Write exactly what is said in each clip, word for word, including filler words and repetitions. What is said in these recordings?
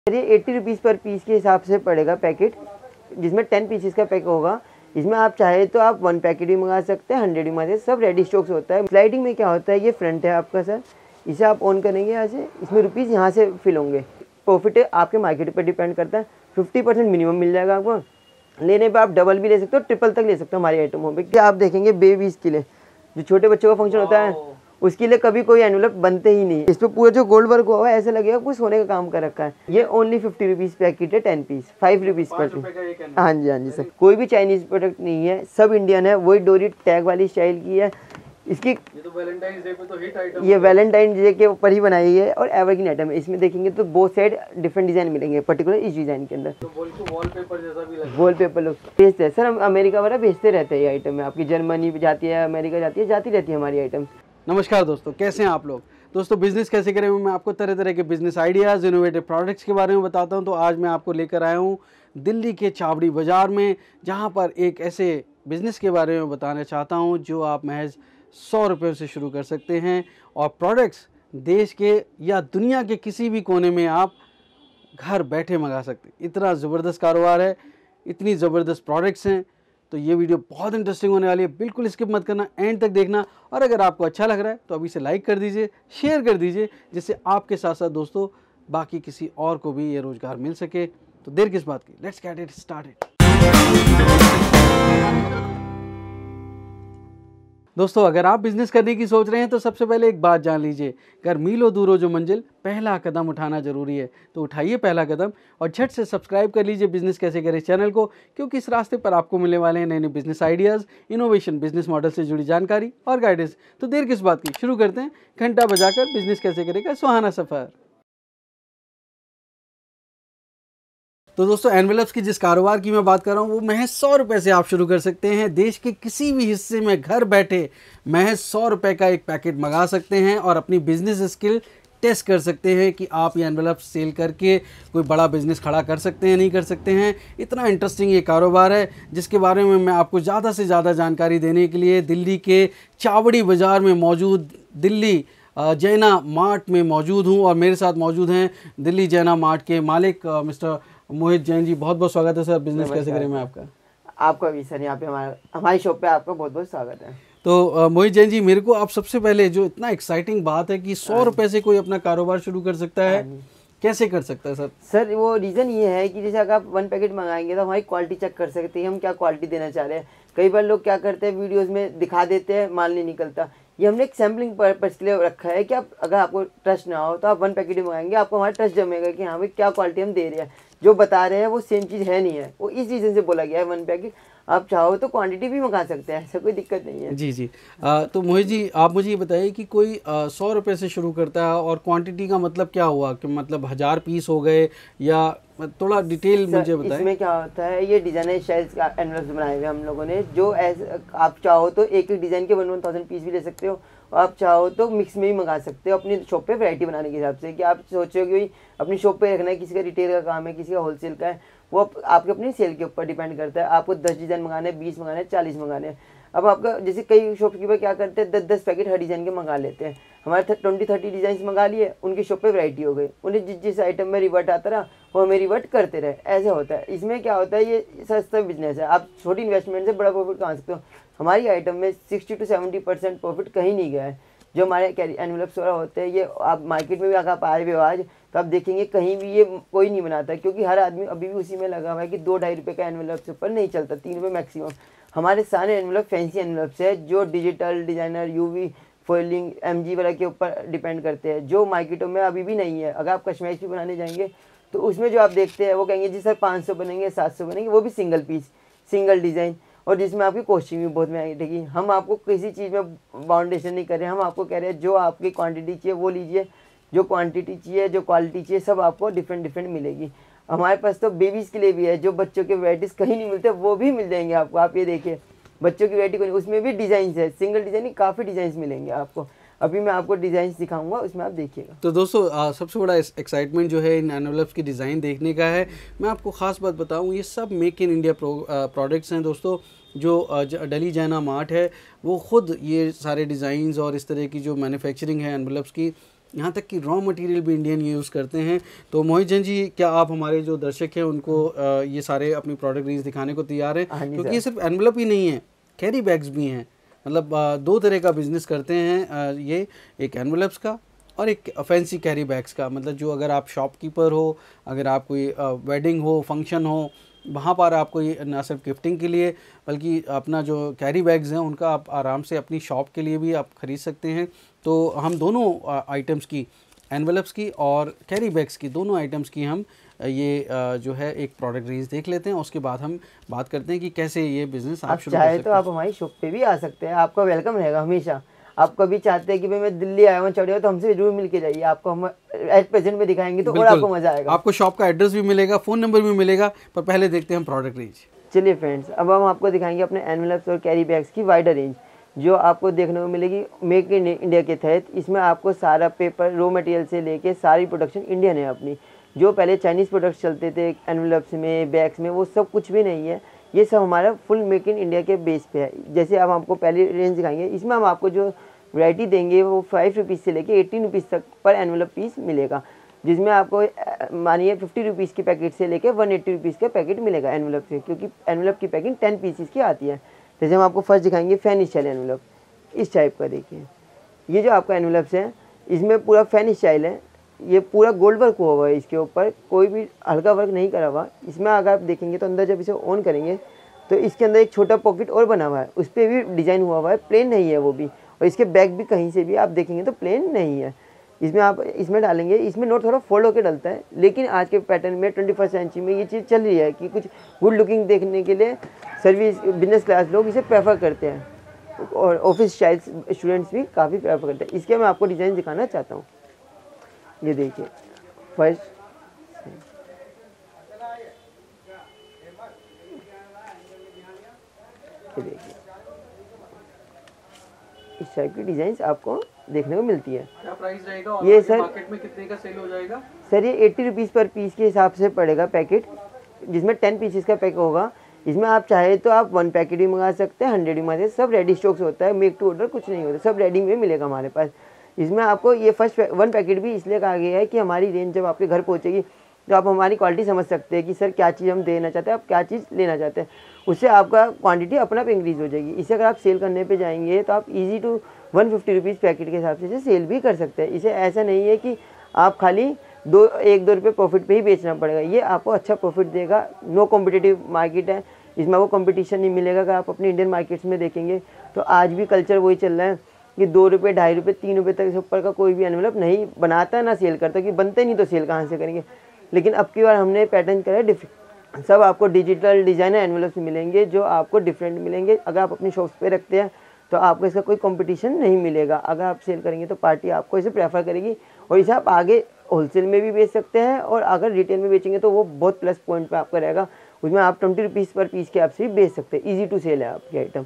ये eighty rupees per piece के हिसाब से पड़ेगा पैकेट, जिसमें टेन पीसेस का पैक होगा। इसमें आप चाहे तो आप वन पैकेट भी मंगा सकते हैं, हंड्रेड भी मंगा सकते हैं, सब रेडी स्टॉक्स होता है। स्लाइडिंग में क्या होता है, ये फ्रंट है आपका सर, इसे आप ऑन करेंगे यहाँ से, इसमें रुपीज़ यहाँ से फिल होंगे। प्रॉफिट आपके मार्केट पर डिपेंड करता है, फिफ्टी परसेंट मिनिमम मिल जाएगा आपको। लेने पे आप डबल भी ले सकते हो, ट्रिपल तक ले सकते हो हमारी आइटमों पे। क्या आप देखेंगे बेबीज़ के लिए जो छोटे बच्चों का फंक्शन होता है, उसके लिए कभी कोई एनवलप बनते ही नहीं। इस पे पूरा जो गोल्ड वर्क हुआ है ऐसा लगेगा कुछ सोने का काम कर रखा है। ये ओनली फिफ्टी रुपीज़ पैकेट है, टेन पीस, फाइव रुपीज़ पर। हाँ जी हाँ जी सर, कोई भी चाइनीज़ प्रोडक्ट नहीं है, सब इंडियन है। वही डोरी टैग वाली स्टाइल की है। इसकी ये तो वैलेंटाइन डे पे तो हिट आइटम, ये वैलेंटाइन डे के ऊपर ही बनाई है और एवरग्रीन आइटम है। इसमें देखेंगे तो बोथ साइड डिफरेंट डिजाइन मिलेंगे, पर्टिकुलर इस डिजाइन के अंदर। तो वॉलपेपर जैसा भी लगेगा, वॉलपेपर लोग भेजते हैं सर, हम अमेरिका वाला भेजते रहते हैं ये आइटम है। आपकी जर्मनी जाती है, अमेरिका जाती है, जाती रहती है हमारी आइटम। नमस्कार दोस्तों, कैसे हैं आप लोग। दोस्तों बिजनेस कैसे करें, मैं आपको तरह तरह के बिजनेस आइडियाज़, इनोवेटिव प्रोडक्ट्स के बारे में बताता हूं। तो आज मैं आपको लेकर आया हूं दिल्ली के चावड़ी बाज़ार में, जहां पर एक ऐसे बिज़नेस के बारे में बताना चाहता हूं जो आप महज सौ रुपये से शुरू कर सकते हैं और प्रोडक्ट्स देश के या दुनिया के किसी भी कोने में आप घर बैठे मंगा सकते हैं। इतना ज़बरदस्त कारोबार है, इतनी ज़बरदस्त प्रोडक्ट्स हैं। तो ये वीडियो बहुत इंटरेस्टिंग होने वाली है, बिल्कुल स्किप मत करना, एंड तक देखना। और अगर आपको अच्छा लग रहा है तो अभी से लाइक कर दीजिए, शेयर कर दीजिए, जिससे आपके साथ साथ दोस्तों बाकी किसी और को भी ये रोज़गार मिल सके। तो देर किस बात की, लेट्स गेट इट स्टार्टेड। दोस्तों अगर आप बिजनेस करने की सोच रहे हैं तो सबसे पहले एक बात जान लीजिए, अगर मीलों दूर हो जो मंजिल, पहला कदम उठाना जरूरी है। तो उठाइए पहला कदम और झट से सब्सक्राइब कर लीजिए बिजनेस कैसे करें चैनल को, क्योंकि इस रास्ते पर आपको मिलने वाले हैं नए नए business ideas, innovation, business model से जुड़ी जानकारी और गाइडेंस। तो देर किस बात की, शुरू करते हैं घंटा बजाकर बिजनेस कैसे करेगा सुहाना सफ़र। तो दोस्तों एनवेलप्स की जिस कारोबार की मैं बात कर रहा हूँ वो महज सौ रुपये से आप शुरू कर सकते हैं। देश के किसी भी हिस्से में घर बैठे महज सौ रुपये का एक पैकेट मंगा सकते हैं और अपनी बिजनेस स्किल टेस्ट कर सकते हैं कि आप ये एनवेलप्स सेल करके कोई बड़ा बिजनेस खड़ा कर सकते हैं, नहीं कर सकते हैं। इतना इंटरेस्टिंग ये कारोबार है जिसके बारे में मैं आपको ज़्यादा से ज़्यादा जानकारी देने के लिए दिल्ली के चावड़ी बाज़ार में मौजूद दिल्ली जैना मार्ट में मौजूद हूँ। और मेरे साथ मौजूद हैं दिल्ली जैना मार्ट के मालिक मिस्टर मोहित जैन जी। बहुत बहुत स्वागत है सर बिजनेस कैसे करें में आपका। आपका भी सर, यहाँ पे हमारा हमारी शॉप पे आपका बहुत बहुत स्वागत है। तो मोहित जैन जी, मेरे को आप सबसे पहले जो इतना एक्साइटिंग बात है कि सौ रुपए से कोई अपना कारोबार शुरू कर सकता है, कैसे कर सकता है सर? सर वो रीज़न ये है कि जैसे अगर आप वन पैकेट मंगाएंगे तो हमारी क्वालिटी चेक कर सकते हैं हम क्या क्वालिटी देना चाह रहे हैं। कई बार लोग क्या करते हैं, वीडियोस में दिखा देते हैं, माल नहीं निकलता। ये हमने एक सैम्पलिंग पर्पज के लिए रखा है कि आप अगर आपको ट्रस्ट ना हो तो आप वन पैकेट ही मंगाएंगे, आपको हमारा ट्रस्ट जमेगा कि हाँ भाई क्या क्वालिटी हम दे रहे हैं, जो बता रहे हैं वो सेम चीज़ है नहीं है। वो इस रीज़न से बोला गया है वन पैकेट। आप चाहो तो क्वांटिटी भी मंगा सकते हैं, ऐसा कोई दिक्कत नहीं है। जी जी आ, तो मोहित जी आप मुझे ये बताइए कि कोई सौ रुपये से शुरू करता है और क्वांटिटी का मतलब क्या हुआ, कि मतलब हज़ार पीस हो गए या थोड़ा डिटेल मुझे बताएं। इसमें क्या होता है, ये डिजाइनर स्टाइल्स का एनवलप्स बनाए हुए हम लोगों ने, जो ऐसे आप चाहो तो एक एक डिज़ाइन के वन वन थाउजेंड पीस भी ले सकते हो, और आप चाहो तो मिक्स में भी मंगा सकते हो अपनी शॉप पे वैरायटी बनाने के हिसाब से। कि आप सोचो कि अपनी शॉप पे रखना है, किसी का रिटेल का काम है, किसी का होलसेल का है, वो आपके अपनी सेल के ऊपर डिपेंड करता है। आपको दस डिज़ाइन मंगाने, बीस मंगाने, चालीस मंगाने। अब आपका जैसे कई शॉपकीपर क्या करते हैं, दस दस पैकेट हर डिज़ाइन के मंगा लेते हैं। हमारे ट्वेंटी थर्टी डिज़ाइन मंगा लिए, उनकी शॉप पे वैरायटी हो गई, उन्हें जिस जिस आइटम में रिवर्ट आता रहा वो हमें रिवर्ट करते रहे। ऐसे होता है। इसमें क्या होता है, ये सस्ता बिजनेस है, आप छोटी इन्वेस्टमेंट से बड़ा प्रॉफिट कमा सकते हो। हमारी आइटम में sixty to seventy percent profit कहीं नहीं गया है। जो हमारे एनवलप्स वगैरह होते हैं, ये आप मार्केट में भी अगर आप आए हुए आज तो आप देखेंगे कहीं भी ये कोई नहीं बनाता, क्योंकि हर आदमी अभी भी उसी में लगा हुआ है कि दो ढाई रुपये का एनवलप से ऊपर नहीं चलता, तीन रुपये मैक्सिमम। हमारे सारे एनवलप फैंसी एनवलप्स है जो digital designer, UV foiling, MG वगैरह के ऊपर डिपेंड करते हैं, जो मार्केटों में अभी भी नहीं है। अगर आप कस्टमाइज भी बनाने जाएंगे तो उसमें जो आप देखते हैं वो कहेंगे जी सर पाँच सौ बनेंगे, सात सौ बनेंगे, वो भी सिंगल पीस, सिंगल डिज़ाइन, और जिसमें आपकी कॉस्टिंग भी बहुत महंगी रहेगी। हम आपको किसी चीज़ में बाउंडेशन नहीं कर रहे हैं, हम आपको कह रहे हैं जो आपकी क्वांटिटी चाहिए वो लीजिए, जो क्वांटिटी चाहिए, जो क्वालिटी चाहिए, सब आपको डिफरेंट डिफरेंट मिलेगी। हमारे पास तो बेबीज़ के लिए भी है, जो बच्चों के वैराइटीज़ कहीं नहीं मिलते वो भी मिल जाएंगे आपको। आप ये देखिए बच्चों की वैरायटी, उसमें भी डिज़ाइन है, सिंगल डिज़ाइन ही काफ़ी डिज़ाइन मिलेंगे आपको। अभी मैं आपको डिज़ाइन दिखाऊंगा, उसमें आप देखिएगा। तो दोस्तों आ, सबसे बड़ा एक्साइटमेंट जो है इन एनवलप्स की डिज़ाइन देखने का है। मैं आपको ख़ास बात बताऊं, ये सब मेक इन इंडिया प्रोडक्ट्स हैं दोस्तों। जो दिल्ली जैना मार्ट है वो ख़ुद ये सारे डिज़ाइंस और इस तरह की जो मैन्युफैक्चरिंग है एनवलप्स की यहाँ तक कि रॉ मटेरियल भी इंडियन यूज़ करते हैं। तो मोहित जैन जी, क्या आप हमारे जो दर्शक हैं उनको आ, ये सारे अपनी प्रोडक्ट रेंज दिखाने को तैयार हैं? क्योंकि ये सिर्फ एनवलप ही नहीं है, कैरी बैग्स भी हैं। मतलब आ, दो तरह का बिजनेस करते हैं आ, ये, एक एनवलप्स का और एक फैंसी कैरी बैग्स का। मतलब जो अगर आप शॉपकीपर हो, अगर आप कोई वेडिंग हो, फंक्शन हो, वहाँ पर आपको ये ना सिर्फ गिफ्टिंग के लिए बल्कि अपना जो कैरी बैग्स हैं उनका आप आराम से अपनी शॉप के लिए भी आप ख़रीद सकते हैं। तो हम दोनों आइटम्स की, एनवलप्स की और कैरी बैग्स की, दोनों आइटम्स की हम ये जो है एक प्रोडक्ट रेंज देख लेते हैं। उसके बाद हम बात करते हैं कि कैसे ये बिज़नेस आप शुरू कर सकते हैं। तो आप हमारी शॉप पे भी आ सकते हैं, आपका वेलकम रहेगा हमेशा। आप कभी चाहते हैं कि भाई मैं दिल्ली आया हूँ चढ़िया, तो हमसे जरूर मिल के जाइए, आपको हम एट प्रेजेंट में दिखाएंगे तो और आपको मजा आएगा। आपको शॉप का एड्रेस भी मिलेगा, फ़ोन नंबर भी मिलेगा, पर पहले देखते हैं हम प्रोडक्ट रेंज। चलिए फ्रेंड्स, अब हम आपको दिखाएंगे अपने एनवलप्स और कैरी बैग्स की वाइडर रेंज, जो आपको देखने को मिलेगी मेक इन इंडिया के तहत। इसमें आपको सारा पेपर, रॉ मटेरियल से लेके सारी प्रोडक्शन इंडियन है अपनी। जो पहले चाइनीज़ प्रोडक्ट्स चलते थे एनवलप्स में, बैग्स में, वो सब कुछ भी नहीं है। ये सब हमारा फुल मेक इन इंडिया के बेस पे है। जैसे अब आपको पहली रेंज दिखाएंगे, इसमें हम आपको जो वैरायटी देंगे वो फाइव रुपीज़ से लेके एटीन रुपीज़ तक पर एनवलप पीस मिलेगा, जिसमें आपको मानिए फिफ्टी रुपीज़ की पैकेट से लेके वन एट्टी रुपीज़ का पैकेट मिलेगा एनवलप से, क्योंकि एनवलप की पैकिंग टेन पीसीस की आती है। जैसे हम आपको फर्स्ट दिखाएंगे फैन स्टाइल एनवलप, इस टाइप का देखिए। ये जो आपका एनवलप्स है, इसमें पूरा फैन स्टाइल है, ये पूरा गोल्ड वर्क हुआ हुआ है, इसके ऊपर कोई भी हल्का वर्क नहीं करा हुआ। इसमें अगर आप देखेंगे तो अंदर जब इसे ऑन करेंगे तो इसके अंदर एक छोटा पॉकेट और बना हुआ है, उस पर भी डिज़ाइन हुआ हुआ है, प्लेन नहीं है वो भी। और इसके बैक भी कहीं से भी आप देखेंगे तो प्लेन नहीं है। इसमें आप इसमें डालेंगे, इसमें नोट थोड़ा फोल्ड होकर डलता है, लेकिन आज के पैटर्न में ट्वेंटी फर्स्ट सेंचुरी में ये चीज़ चल रही है कि कुछ गुड लुकिंग देखने के लिए सर्विस बिजनेस क्लास लोग इसे प्रेफर करते हैं, और ऑफिस स्टाइल स्टूडेंट्स भी काफ़ी प्रेफर करते हैं। इसके मैं आपको डिज़ाइन दिखाना चाहता हूँ। ये देखिए फर्स्ट, ये देखिए इस टाइप की डिजाइन आपको देखने को मिलती है। क्या प्राइस रहेगा और ये सर मार्केट में कितने का सेल हो जाएगा? सर ये एट्टी रुपीज़ पर पीस के हिसाब से पड़ेगा पैकेट, जिसमें टेन पीसेस का पैक होगा। इसमें आप चाहे तो आप वन पैकेट भी मंगा सकते हैं, हंड्रेड भी मंगा सकते हैं, सब रेडी स्टॉक्स होता है, मेक टू ऑर्डर कुछ नहीं होता, सब रेडी में मिलेगा हमारे पास। इसमें आपको ये फर्स्ट वन पैकेट भी इसलिए कहा गया है कि हमारी रेंज जब आपके घर पहुँचेगी तो आप हमारी क्वालिटी समझ सकते हैं कि सर क्या चीज़ हम देना चाहते हैं, आप क्या चीज़ लेना चाहते हैं, उससे आपका क्वांटिटी अपना पे इंक्रीज़ हो जाएगी। इसे अगर आप सेल करने पे जाएंगे तो आप easy to one fifty rupees packet के हिसाब से इसे सेल भी कर सकते हैं। इसे ऐसा नहीं है कि आप खाली दो एक दो रुपये प्रॉफिट पे ही बेचना पड़ेगा, ये आपको अच्छा प्रॉफिट देगा। नो कॉम्पिटिटिव मार्केट है, इसमें आपको कंपटीशन नहीं मिलेगा। अगर आप अपने इंडियन मार्केट्स में देखेंगे तो आज भी कल्चर वही चल रहा है कि दो रुपये ढाई रुपये तीन रुपये तक से ऊपर का कोई भी एनवलप नहीं बनाता है ना सेल करता, कि बनते नहीं तो सेल कहाँ से करेंगे। लेकिन अब की बार हमने पैटर्न करा डिफरेंट, सब आपको डिजिटल डिज़ाइनर एनवलप्स मिलेंगे जो आपको डिफरेंट मिलेंगे। अगर आप अपनी शॉप्स पे रखते हैं तो आपको इसका कोई कंपटीशन नहीं मिलेगा। अगर आप सेल करेंगे तो पार्टी आपको इसे प्रेफर करेगी, और इसे आप आगे होलसेल में भी बेच सकते हैं, और अगर रिटेल में बेचेंगे तो वो बहुत प्लस पॉइंट पे आपका रहेगा। उसमें आप ट्वेंटी रुपीज़ पर पीस के आपसे भी बेच सकते हैं, ईजी टू सेल है आपकी आइटम।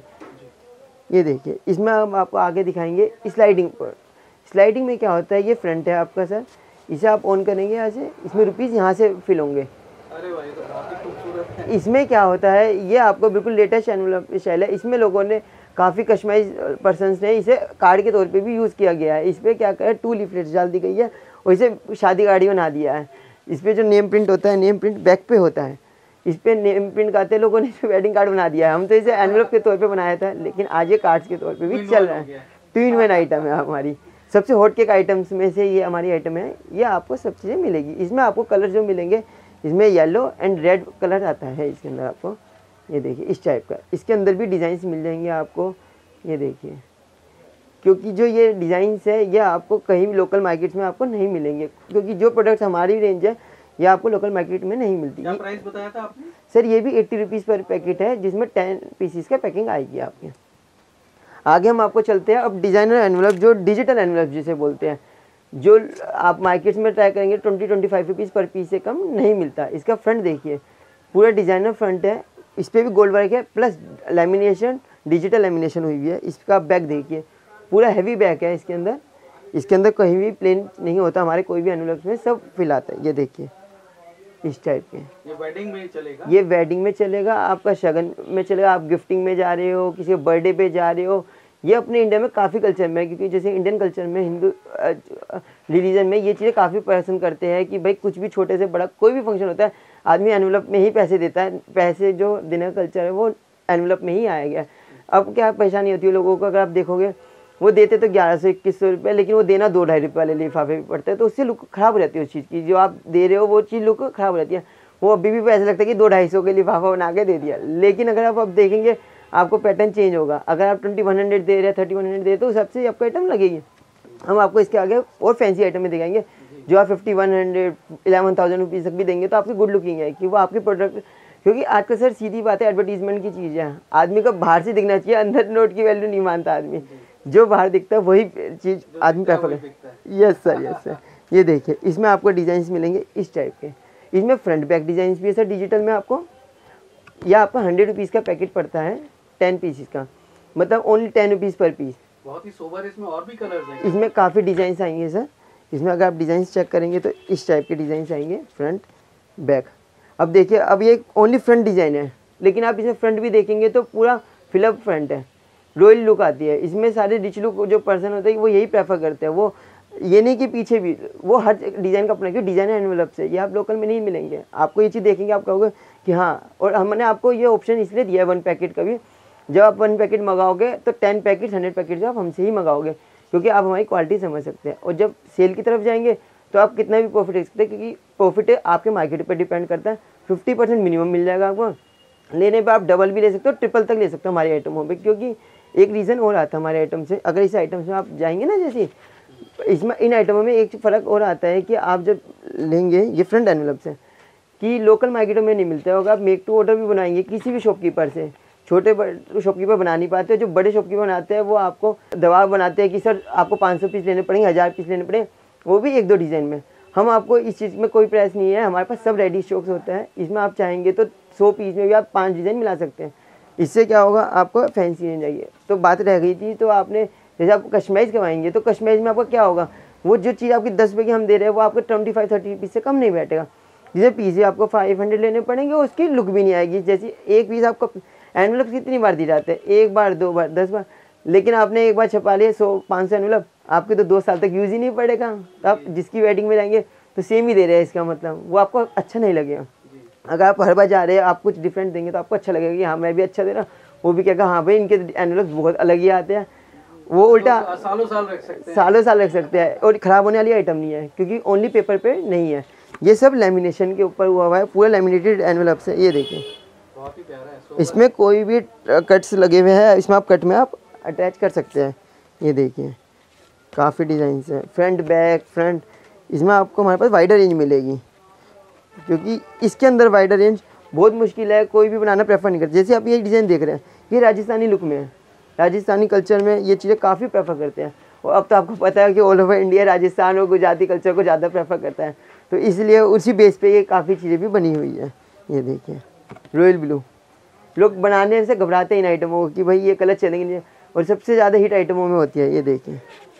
ये देखिए, इसमें हम आपको आगे दिखाएंगे स्लाइडिंग पर। स्लाइडिंग में क्या होता है, ये फ्रंट है आपका सर, इसे आप ऑन करेंगे यहाँ से, इसमें रुपीज़ यहाँ से फिल होंगे। अरे भाई तो बहुत ही खूबसूरत है। इसमें क्या होता है, ये आपको बिल्कुल लेटेस्ट एनवलप स्टाइल है। इसमें लोगों ने काफ़ी कस्टमाइज पर्सनस ने इसे कार्ड के तौर पे भी यूज़ किया गया है। इस पर क्या करें, टू लीफलेट्स डाल दी गई है और इसे शादी गाड़ी बना दिया है। इस पर जो नेम प्रिंट होता है, नेम प्रिंट बैक पे होता है, इस पर नेम प्रिंट करते लोगों ने इसे वेडिंग कार्ड बना दिया है। हम तो इसे एनवलप के तौर पे बनाया था, लेकिन आज ये कार्ड्स के तौर पे भी चल रहा है। टू इन वन आइटम है हमारी, सबसे हॉट केक आइटम्स में से ये हमारी आइटम है। ये आपको सब चीज़ें मिलेगी। इसमें आपको कलर जो मिलेंगे, इसमें येलो एंड रेड कलर आता है इसके अंदर आपको। ये देखिए इस टाइप का, इसके अंदर भी डिज़ाइंस मिल जाएंगे आपको। ये देखिए, क्योंकि जो ये डिज़ाइंस है ये आपको कहीं भी लोकल मार्केट्स में आपको नहीं मिलेंगे, क्योंकि जो प्रोडक्ट्स हमारी रेंज है ये आपको लोकल मार्केट में नहीं मिलती। क्या प्राइस बताया था आपने? सर ये भी एट्टी रुपीज़ पर पैकेट है, जिसमें टेन पीसीस का पैकिंग आएगी आपके। आगे हम आपको चलते हैं अब डिज़ाइनर एनवलप, जो डिजिटल एनवलप जिसे बोलते हैं, जो आप मार्केट्स में ट्राई करेंगे twenty twenty five rupees per piece से कम नहीं मिलता। इसका फ्रंट देखिए, पूरा डिज़ाइनर फ्रंट है, इस पर भी गोल्ड वर्क है, प्लस लेमिनेशन, डिजिटल लेमिनेशन हुई हुई है। इसका बैक देखिए, पूरा हैवी बैक है इसके अंदर। इसके अंदर कहीं भी प्लेन नहीं होता, हमारे कोई भी एनवलप्स में सब फिल आता है। ये देखिए इस टाइप के। ये वेडिंग में चलेगा? ये वेडिंग में चलेगा, आपका शगन में चलेगा, आप गिफ्टिंग में जा रहे हो, किसी के बर्थडे पे जा रहे हो, ये अपने इंडिया में काफ़ी कल्चर में है, क्योंकि जैसे इंडियन कल्चर में हिंदू रिलीजन में ये चीज़ें काफ़ी पसंद करते हैं कि भाई कुछ भी छोटे से बड़ा कोई भी फंक्शन होता है आदमी एनवलप में ही पैसे देता है। पैसे जो देने का कल्चर है वो एनवलप में ही आया गया। अब क्या परेशानी होती है लोगों को, अगर आप देखोगे वो देते तो ग्यारह सौ इक्कीस सौ रुपये, लेकिन वो देना दो ढाई रुपये वाले लिफाफे भी पड़ते हैं, तो उससे लुक खराब हो जाती है उस चीज़ की। जो आप दे रहे हो वो चीज़ लुक खराब हो जाती है। वो अभी भी ऐसा लगता है कि दो ढाई सौ के लिफाफा बना के दे दिया, लेकिन अगर आप अब देखेंगे आपको पैटर्न चेंज होगा। अगर आप ट्वेंटी वन हंड्रेड दे रहे हैं, थर्टी वन हंड्रेड दे रहे तो उस हिसाब से आपको आइटम लगेगी। हम आपको इसके आगे और फैंसी आइटम में दिखाएंगे जो आप fifty one hundred eleven thousand rupees तक भी देंगे तो आपकी गुड लुकिंग है कि वो आपके प्रोडक्ट, क्योंकि आजकल सर सीधी बात है एडवर्टीजमेंट की चीज़ है। आदमी को बाहर से दिखना चाहिए, अंदर नोट की वैल्यू नहीं मानता आदमी। जो बाहर दिखता है वही चीज़ आदमी प्रेफर करता है। Yes sir, yes sir. ये देखिए इसमें आपको डिज़ाइंस मिलेंगे इस टाइप के। इसमें फ्रंट बैक डिज़ाइंस भी है सर डिजिटल में आपको। यह आपका हंड्रेड रुपीज़ का पैकेट पड़ता है टेन पीसेस का, मतलब only ten rupees per piece. बहुत ही सोबर। इसमें और भी कलर्स हैं? इसमें काफ़ी डिज़ाइंस आएंगे सर। इसमें अगर आप डिज़ाइंस चेक करेंगे तो इस टाइप के डिज़ाइंस आएंगे फ्रंट बैक। अब देखिए अब ये ओनली फ्रंट डिज़ाइन है, लेकिन आप इसमें फ्रंट भी देखेंगे तो पूरा फिलअप फ्रंट है, रॉयल लुक आती है। इसमें सारे रिच लुक जो पर्सन होते हैं वो यही प्रेफर करते हैं। वो ये नहीं कि पीछे भी वो हर डिज़ाइन का अपना, क्योंकि डिज़ाइन है एनवेलप से, ये आप लोकल में नहीं मिलेंगे। आपको ये चीज़ देखेंगे आप कहोगे कि हाँ। और हमने आपको ये ऑप्शन इसलिए दिया है वन पैकेट का भी, जब आप वन पैकेट मंगाओगे तो टेन पैकेट हंड्रेड पैकेट जो आप हमसे ही मंगाओगे, क्योंकि आप हमारी क्वालिटी समझ सकते हैं। और जब सेल की तरफ जाएंगे तो आप कितना भी प्रॉफिट देख सकते हैं, क्योंकि प्रॉफिट आपके मार्केट पर डिपेंड करता है। फिफ्टी परसेंट मिनिमम मिल जाएगा आपको। लेने पे आप डबल भी ले सकते हो, ट्रिपल तक ले सकते हो हमारे आइटमों पे। क्योंकि एक रीज़न और आता है हमारे आइटम से, अगर इस आइटम से आप जाएंगे ना, जैसे इसमें इन आइटमों में एक फ़र्क और आता है कि आप जब लेंगे ये फ्रंट एनवेलप से, कि लोकल मार्केटों में नहीं मिलता होगा। आप मेक टू ऑर्डर भी बनाएंगे किसी भी शॉपकीपर से, छोटे शॉपकीपर बना नहीं पाते। जो बड़े शॉपकीपर बनाते हैं वो आपको दबाव बनाते हैं कि सर आपको पाँच सौ पीस लेने पड़ेंगे, हज़ार पीस लेने पड़ेंगे, वो भी एक दो डिज़ाइन में। हम आपको इस चीज़ में कोई प्राइस नहीं है, हमारे पास सब रेडी स्टॉक्स होता है। इसमें आप चाहेंगे तो सौ पीस में भी आप पाँच डिज़ाइन मिला सकते हैं। इससे क्या होगा, आपको फैंसी रेंज आएगी। तो बात रह गई थी, तो आपने जैसे आप कस्टमाइज़ करवाएंगे तो कस्टमाइज़ में आपका क्या होगा, वो जो चीज़ आपकी दस रुपये की हम दे रहे हैं वो आपको ट्वेंटी फाइव थर्टी रुपीज़ से कम नहीं बैठेगा। जिसे पीस आपको फाइव हंड्रेड लेने पड़ेंगे, उसकी लुक भी नहीं आएगी। जैसे एक पीस आपको एनवेलप कितनी बार दी जाते हैं, एक बार, दो बार, दस बार, लेकिन आपने एक बार छपा लिया सौ पाँच सौ एनवेलप, आपके तो दो साल तक यूज़ ही नहीं पड़ेगा। तो आप जिसकी वेडिंग में जाएंगे तो सेम ही दे रहे हैं, इसका मतलब वो आपको अच्छा नहीं लगेगा। अगर आप हर बार जा रहे हैं आप कुछ डिफरेंट देंगे तो आपको अच्छा लगेगा कि हाँ मैं भी अच्छा दे रहा हूँ, वो भी कहेगा हाँ भाई इनके एनवेलप बहुत अलग ही आते हैं। वो उल्टा तो सालों साल रख सकते हैं, सालों साल रख सकते हैं, और ख़राब होने वाली आइटम नहीं है, क्योंकि ओनली पेपर पे नहीं है। ये सब लेमिनेशन के ऊपर हुआ हुआ है, पूरा लेमिनेटेड एनवेलप से। ये देखिए बहुत ही प्यारा है। इसमें कोई भी कट्स लगे हुए हैं, इसमें आप कट में आप अटैच कर सकते हैं। ये देखिए काफ़ी डिज़ाइन है, फ्रंट बैक फ्रंट। इसमें आपको हमारे पास वाइडर रेंज मिलेगी, क्योंकि इसके अंदर वाइडर रेंज बहुत मुश्किल है, कोई भी बनाना प्रेफर नहीं करता। जैसे आप ये डिज़ाइन देख रहे हैं, ये राजस्थानी लुक में है, राजस्थानी कल्चर में ये चीज़ें काफ़ी प्रेफर करते हैं। और अब तो आपको पता है कि ऑल ओवर इंडिया राजस्थान और गुजराती कल्चर को ज़्यादा प्रेफर करता है, तो इसलिए उसी बेस पे ये काफ़ी चीज़ें भी बनी हुई है। ये देखिए रॉयल ब्लू, लोग बनाने से घबराते हैं इन आइटमों को कि भाई ये कलर चलेंगे नहीं, और सबसे ज़्यादा हिट आइटमों में होती है। ये देखिए,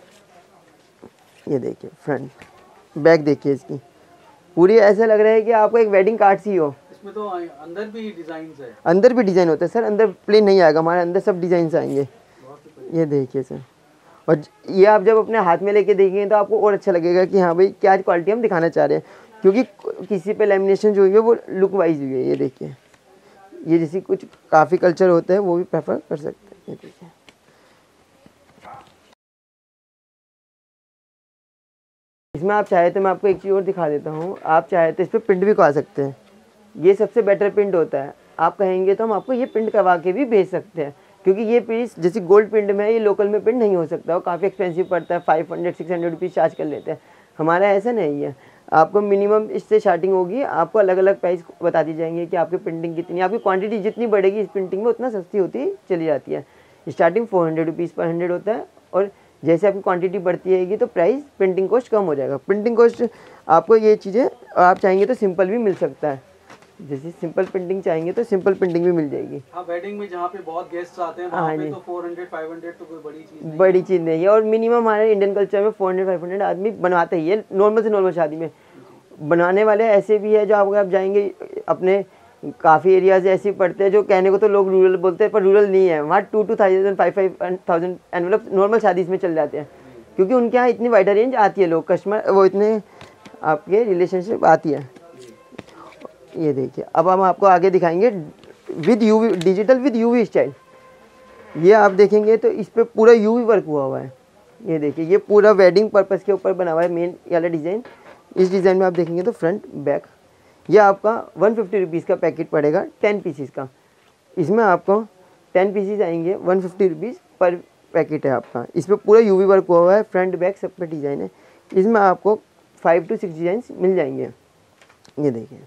ये देखिए फ्रंट बैक देखिए इसकी पूरी, ऐसा लग रहा है कि आपको एक वेडिंग कार्ड सी हो। इसमें तो अंदर भी डिजाइन है, अंदर भी डिज़ाइन होता है सर, अंदर प्लेन नहीं आएगा, हमारे अंदर सब डिज़ाइन आएंगे। ये देखिए सर, और ये आप जब अपने हाथ में लेके देखेंगे तो आपको और अच्छा लगेगा कि हाँ भाई क्या क्वालिटी हम दिखाना चाह रहे हैं, क्योंकि किसी पे लेमिनेशन जो हुई है वो लुक वाइज हुई है। ये देखिए, ये जैसी कुछ काफ़ी कल्चर होता है वो भी प्रेफर कर सकते हैं। ये देखिए इसमें आप चाहे तो मैं आपको एक चीज़ और दिखा देता हूँ, आप चाहे तो इस पर प्रिंट भी करवा सकते हैं। ये सबसे बेटर प्रिंट होता है, आप कहेंगे तो हम आपको ये प्रिंट करवा के भी भेज सकते हैं, क्योंकि ये पीस जैसे गोल्ड प्रिंट में है, ये लोकल में प्रिंट नहीं हो सकता, वो काफ़ी एक्सपेंसिव पड़ता है, five hundred six hundred rupees charge कर लेते हैं। हमारा ऐसा नहीं है, आपको मिनिमम इससे स्टार्टिंग होगी, आपको अलग अलग प्राइस बता दी जाएंगे कि आपकी प्रिंटिंग कितनी, आपकी क्वांटिटी जितनी बढ़ेगी इस प्रिंटिंग में उतना सस्ती होती चली जाती है। Starting four hundred rupees per hundred होता है, और जैसे आपकी क्वांटिटी बढ़ती रहेगी तो प्राइस प्रिंटिंग कॉस्ट कम हो जाएगा। प्रिंटिंग कॉस्ट आपको ये चीज़ें आप चाहेंगे तो सिंपल भी मिल सकता है, जैसे सिंपल प्रिंटिंग चाहेंगे तो सिंपल प्रिंटिंग भी मिल जाएगी। हाँ, वेडिंग में जहाँ पे बहुत गेस्ट आते हैं वहाँ पे तो फोर हंड्रेड फाइव हंड्रेड तो कोई बड़ी चीज़ नहीं बड़ी चीज़ नहीं है, और मिनिमम हमारे इंडियन कल्चर में फोर हंड्रेड फाइव हंड्रेड आदमी बनवाते ही है, नॉर्मल से नॉर्मल शादी में। बनाने वाले ऐसे भी है जो आप अगर आप जाएंगे अपने काफ़ी एरियाज ऐसे पड़ते हैं जो कहने को तो लोग रूरल बोलते हैं पर रूरल नहीं है, वहाँ two two thousand five five thousand envelope normal शादी इसमें चल जाते हैं, क्योंकि उनके यहाँ इतनी वाइडर रेंज आती है, लोग कस्टमर वो इतने आपके रिलेशनशिप आती है। ये देखिए अब हम आपको आगे दिखाएंगे with UV digital with UV style. ये आप देखेंगे तो इस पर पूरा यूवी वर्क हुआ हुआ है। ये देखिए ये पूरा वेडिंग पर्पस के ऊपर बना हुआ है मेन वाला डिज़ाइन। इस डिज़ाइन में आप देखेंगे तो फ्रंट बैक, ये आपका वन फिफ्टी रुपीज़ का पैकेट पड़ेगा टेन पीसीस का। इसमें आपको टेन पीसीस आएंगे, one fifty rupees per packet है आपका। इसमें पूरा यूवी वर्क हुआ हुआ है, फ्रंट बैक सब पे डिज़ाइन है। इसमें आपको फाइव टू सिक्स डिज़ाइन मिल जाएंगे। ये देखिए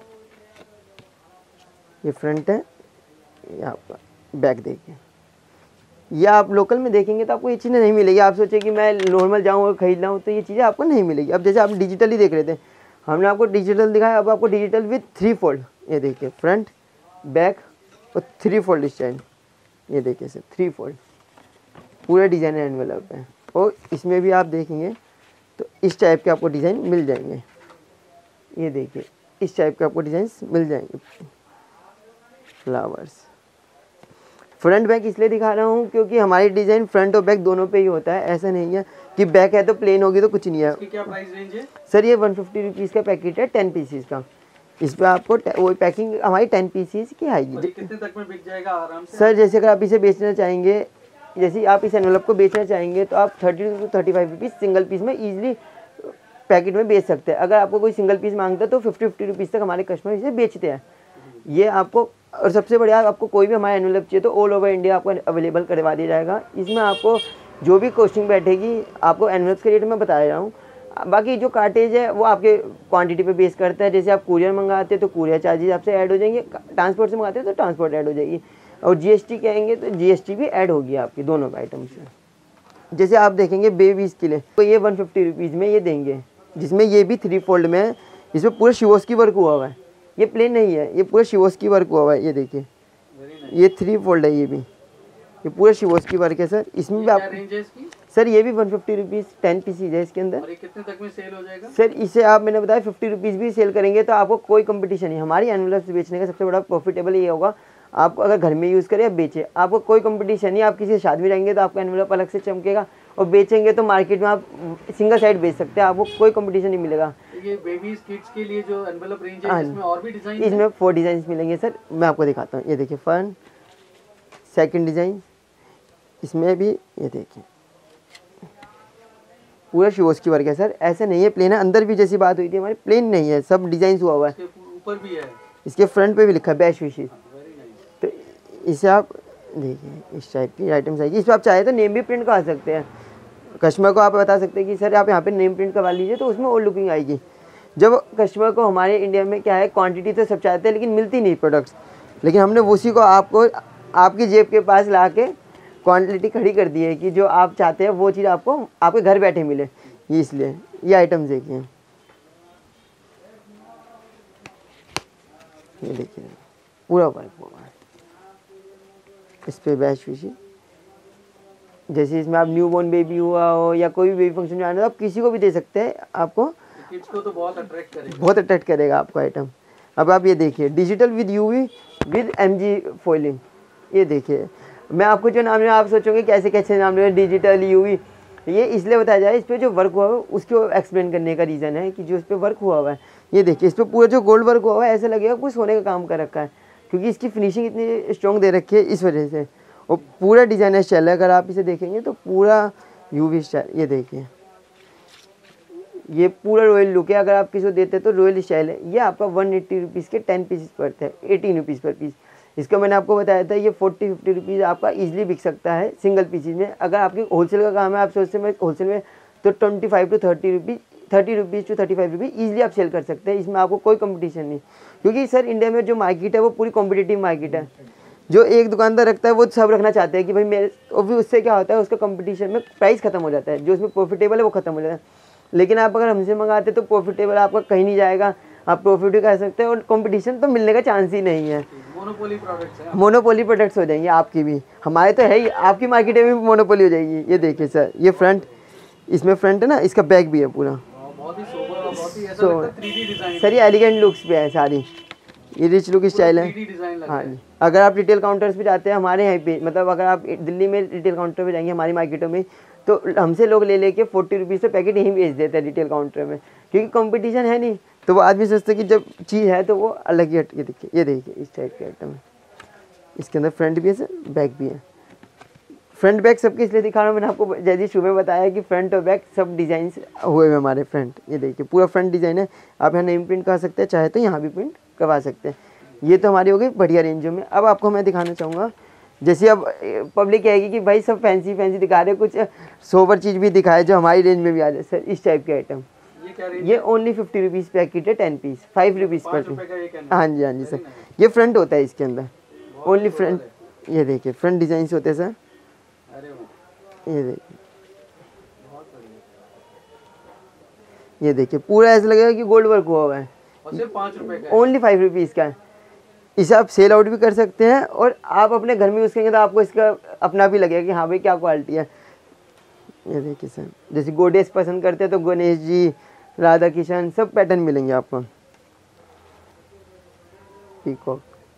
ये फ्रंट है, ये आपका बैक देखिए। ये आप लोकल में देखेंगे तो आपको ये चीज़ें नहीं मिलेगी। आप सोचे कि मैं नॉर्मल जाऊँ और ख़रीद लाऊँ तो ये चीज़ें आपको नहीं मिलेगी। अब जैसे आप डिजिटली देख रहे थे, हमने आपको डिजिटल दिखाया, अब आपको डिजिटल विथ थ्री फोल्ड। ये देखिए फ्रंट बैक और थ्री फोल्ड स्टाइल। ये देखिए सर थ्री फोल्ड पूरा डिज़ाइन एनवेलप है। और इसमें भी आप देखेंगे तो इस टाइप के आपको डिज़ाइन मिल जाएंगे। ये देखिए इस टाइप के आपको डिज़ाइन मिल जाएंगे, फ्लावर्स। फ्रंट बैक इसलिए दिखा रहा हूँ क्योंकि हमारी डिज़ाइन फ्रंट और बैक दोनों पे ही होता है। ऐसा नहीं है कि बैक है तो प्लेन होगी तो कुछ नहीं है। इसकी क्या प्राइस रेंज है सर? ये वन फिफ्टी रुपीज़ का पैकेट है टेन पीसीस का। इस पर आपको वो पैकिंग हमारी टेन पीसीस की आएगी। कितने तक में बिक जाएगा आराम से? सर जैसे अगर आप इसे बेचना चाहेंगे, जैसे आप इस एनवेलप को बेचना चाहेंगे तो आप thirty two thirty five rupees single piece में ईजिली पैकेट में बेच सकते हैं। अगर आपको कोई सिंगल पीस मांगता है तो फिफ्टी फिफ्टी रुपीज़ तक हमारे कस्टमर इसे बेचते हैं। ये आपको, और सबसे बढ़िया आपको कोई भी हमारा एनवेलप चाहिए तो ऑल ओवर इंडिया आपको अवेलेबल करवा दिया जाएगा। इसमें आपको जो भी कॉस्टिंग बैठेगी आपको एनवेलप के रेट में बता रहा हूँ। बाकी जो कार्टेज है वो आपके क्वांटिटी पे बेस करता है। जैसे आप कुरियर मंगाते हैं तो कुरियर चार्जेस आपसे ऐड हो जाएंगे, ट्रांसपोर्ट से मंगाते हैं तो ट्रांसपोर्ट ऐड हो जाएगी, और जीएसटी कहेंगे तो जीएसटी भी ऐड होगी आपकी दोनों आइटम से। जैसे आप देखेंगे बेबीज़ के लिए तो ये वन फिफ्टी रुपीज़ में ये देंगे, जिसमें ये भी थ्री फोल्ड में है। इसमें पूरा शिवोस्की वर्क हुआ हुआ है, ये प्लेन नहीं है, ये पूरा शिवोस्की वर्क हुआ हुआ है। ये देखिए ये थ्री फोल्ड है, ये भी ये पूरा शिवोस्की वर्क है सर। इसमें भी आप सर ये भी one fifty rupees ten pieces है इसके अंदर। और ये कितने तक में सेल हो जाएगा? सर इसे आप मैंने बताया फिफ्टी रुपीज़ भी सेल करेंगे तो आपको कोई कंपटीशन नहीं। हमारी एनवेलप से बेचने का सबसे बड़ा प्रॉफिटेबल ये होगा, आप अगर घर में यूज़ करें या बेचें आपको कोई कंपटीशन नहीं। आप किसी शादी में जाएंगे तो आपका एनवेलप अलग से चमकेगा, और बेचेंगे तो मार्केट में आप सिंगल साइड बेच सकते हैं, आपको कोई कंपटीशन नहीं मिलेगा। ये बेबीज किड्स के लिए जो एनवेलप रेंज है इसमें और भी डिज़ाइन, इसमें फोर डिज़ाइन मिलेंगे सर। मैं आपको दिखाता हूँ। ये देखिए फ्रंट सेकंड डिज़ाइन, इसमें भी ये देखिए पूरा शिवोस की वर्क है सर। ऐसे नहीं है प्लेन है, अंदर भी जैसी बात हुई थी हमारी प्लेन नहीं है, सब डिज़ाइन हुआ हुआ है। ऊपर भी है, इसके फ्रंट पे भी लिखा है बेस्ट विशेष। तो इसे आप देखिए इस टाइप की आइटम्स आएगी। इस पर आप चाहे तो नेम भी प्रिंट करा सकते हैं। कस्टमर को आप बता सकते हैं कि सर आप यहाँ पे नेम प्रिंट करवा लीजिए, तो उसमें और लुकिंग आएगी। जब कस्टमर को हमारे इंडिया में क्या है क्वांटिटी तो सब चाहते हैं लेकिन मिलती नहीं प्रोडक्ट्स, लेकिन हमने उसी को आपको आपकी जेब के पास ला के क्वांटिटी खड़ी कर दी है कि जो आप चाहते हैं वो चीज़ आपको आपके घर बैठे मिले। ये इसलिए ये आइटम्स देखिए, ये देखिए पूरा वर्क हुआ है इस पे बेस्ट विशेष। जैसे इसमें आप न्यू बॉर्न बेबी हुआ हो या कोई भी बेबी फंक्शन में आना हो, आप किसी को भी दे सकते हैं। आपको किड्स को तो बहुत अट्रैक्ट करेगा, बहुत अट्रैक्ट करेगा आपको आइटम। अब आप ये देखिए digital with UV with MG foiling. ये देखिए मैं आपको जो नाम आप सोचोगे कैसे कैसे नाम ले, डिजिटल यूवी, ये इसलिए बताया जाए इस पर जो वर्क हुआ है उसको एक्सप्लेन करने का रीज़न है कि जो इस पर वर्क हुआ हुआ है। ये देखिए इस पर पूरा जो गोल्ड वर्क हुआ हुआ है ऐसा लगेगा कुछ सोने का काम कर रखा है, क्योंकि इसकी फिनिशिंग इतनी स्ट्रॉन्ग दे रखी है इस वजह से। और पूरा डिज़ाइनर स्टाइल है, अगर आप इसे देखेंगे तो पूरा यूवी स्टाइल। ये देखिए ये पूरा रॉयल लुक है, अगर आप किसी को देते हैं तो रॉयल स्टाइल है। ये आपका वन एट्टी रुपीज़ के टेन पीसेस पड़ते हैं, एटीन रुपीज़ पर पीस। इसका मैंने आपको बताया था ये फोर्टी फिफ्टी रुपीज़ आपका इजीली बिक सकता है सिंगल पीसेज में। अगर आपकी होलसेल का काम है, आप सोचते हैं होलसेल में, तो twenty five to thirty rupees thirty rupees to thirty five rupees easily आप सेल कर सकते हैं। इसमें आपको कोई कंपटीशन नहीं, क्योंकि सर इंडिया में जो मार्केट है वो पूरी कॉम्पिटिटिव मार्केट है। जो एक दुकानदार रखता है वो सब रखना चाहते हैं कि भाई मेरे, और भी उससे क्या होता है उसका कंपटीशन में प्राइस खत्म हो जाता है, जो उसमें प्रॉफिटेबल है वो खत्म हो जाता है। लेकिन आप अगर हमसे मंगाते तो प्रॉफिटेबल आपका कहीं नहीं जाएगा, आप प्रॉफिट भी कर सकते हैं और कंपटीशन तो मिलने का चांस ही नहीं है। मोनोपोली प्रोडक्ट्स हैं, मोनोपोली प्रोडक्ट्स हो जाएंगे आपकी भी, हमारे तो है ही, आपकी मार्केट में भी मोनोपोली हो जाएगी। ये देखिए सर ये फ्रंट, इसमें फ्रंट है ना, इसका बैक भी है पूरा, बहुत ही सोबर और बहुत ही ऐसा लगता है थ्री डी डिजाइन। सर ये एलिगेंट लुक्स पे है सारी। ये रिच लुक स्टाइल है। डिजाइन लग हाँ जी, अगर आप रिटेल काउंटर्स पे जाते हैं हमारे यहाँ पे, मतलब अगर आप दिल्ली में रिटेल काउंटर पे जाएंगे हमारी मार्केटों में, तो हमसे लोग ले लेके फोर्टी रुपीज़ से पैकेट यहीं बेच देते हैं रिटेल काउंटर में, क्योंकि कंपटीशन है नहीं। तो वो आदमी सोचते हैं कि जब चीज़ है तो वो अलग ही हट। ये देखिए, ये देखिए इस टाइप के आइटम है। इसके अंदर फ्रंट भी है सर, बैक भी है। फ्रंट बैक सबके इसलिए दिखा रहा हूँ, मैंने आपको जैसे शुरू में बताया कि फ्रंट और बैक सब डिज़ाइन हुए हुए हमारे फ्रंट। ये देखिए पूरा फ्रंट डिज़ाइन है। आप यहाँ नेम प्रिंट कर सकते हैं, चाहे तो यहाँ भी प्रिंट करवा सकते हैं। ये तो हमारी हो गई बढ़िया रेंजों में। अब आपको मैं दिखाना चाहूँगा, जैसे अब पब्लिक कहेगी कि भाई सब फैंसी फैंसी दिखा रहे, कुछ सोबर चीज़ भी दिखाए जो हमारी रेंज में भी आ जाए। सर इस टाइप के आइटम, ये क्या रेंज? ये ओनली फिफ्टी रुपीज़ पैकेट है, ten piece, five rupees per रुपए का एक है। हाँ जी, हाँ जी सर। ये फ्रंट होता है इसके अंदर, ओनली फ्रंट। ये देखिए फ्रंट डिजाइन होते हैं सर। अरे वाह, ये देखिए, ये देखिए पूरा ऐसा लगेगा कि गोल्ड वर्क हुआ हुआ है। और सिर्फ पाँच रुपए का है। ओनली फाइव रुपीज़ का है। इसे आप सेल आउट भी कर सकते हैं और आप अपने घर में यूज़ करेंगे तो आपको इसका अपना भी लगेगा कि हाँ भाई क्या क्वालिटी है। ये देखिए सर, जैसे गोडेस पसंद करते हैं तो गणेश जी, राधा किशन, सब पैटर्न मिलेंगे आपको। पीकॉक,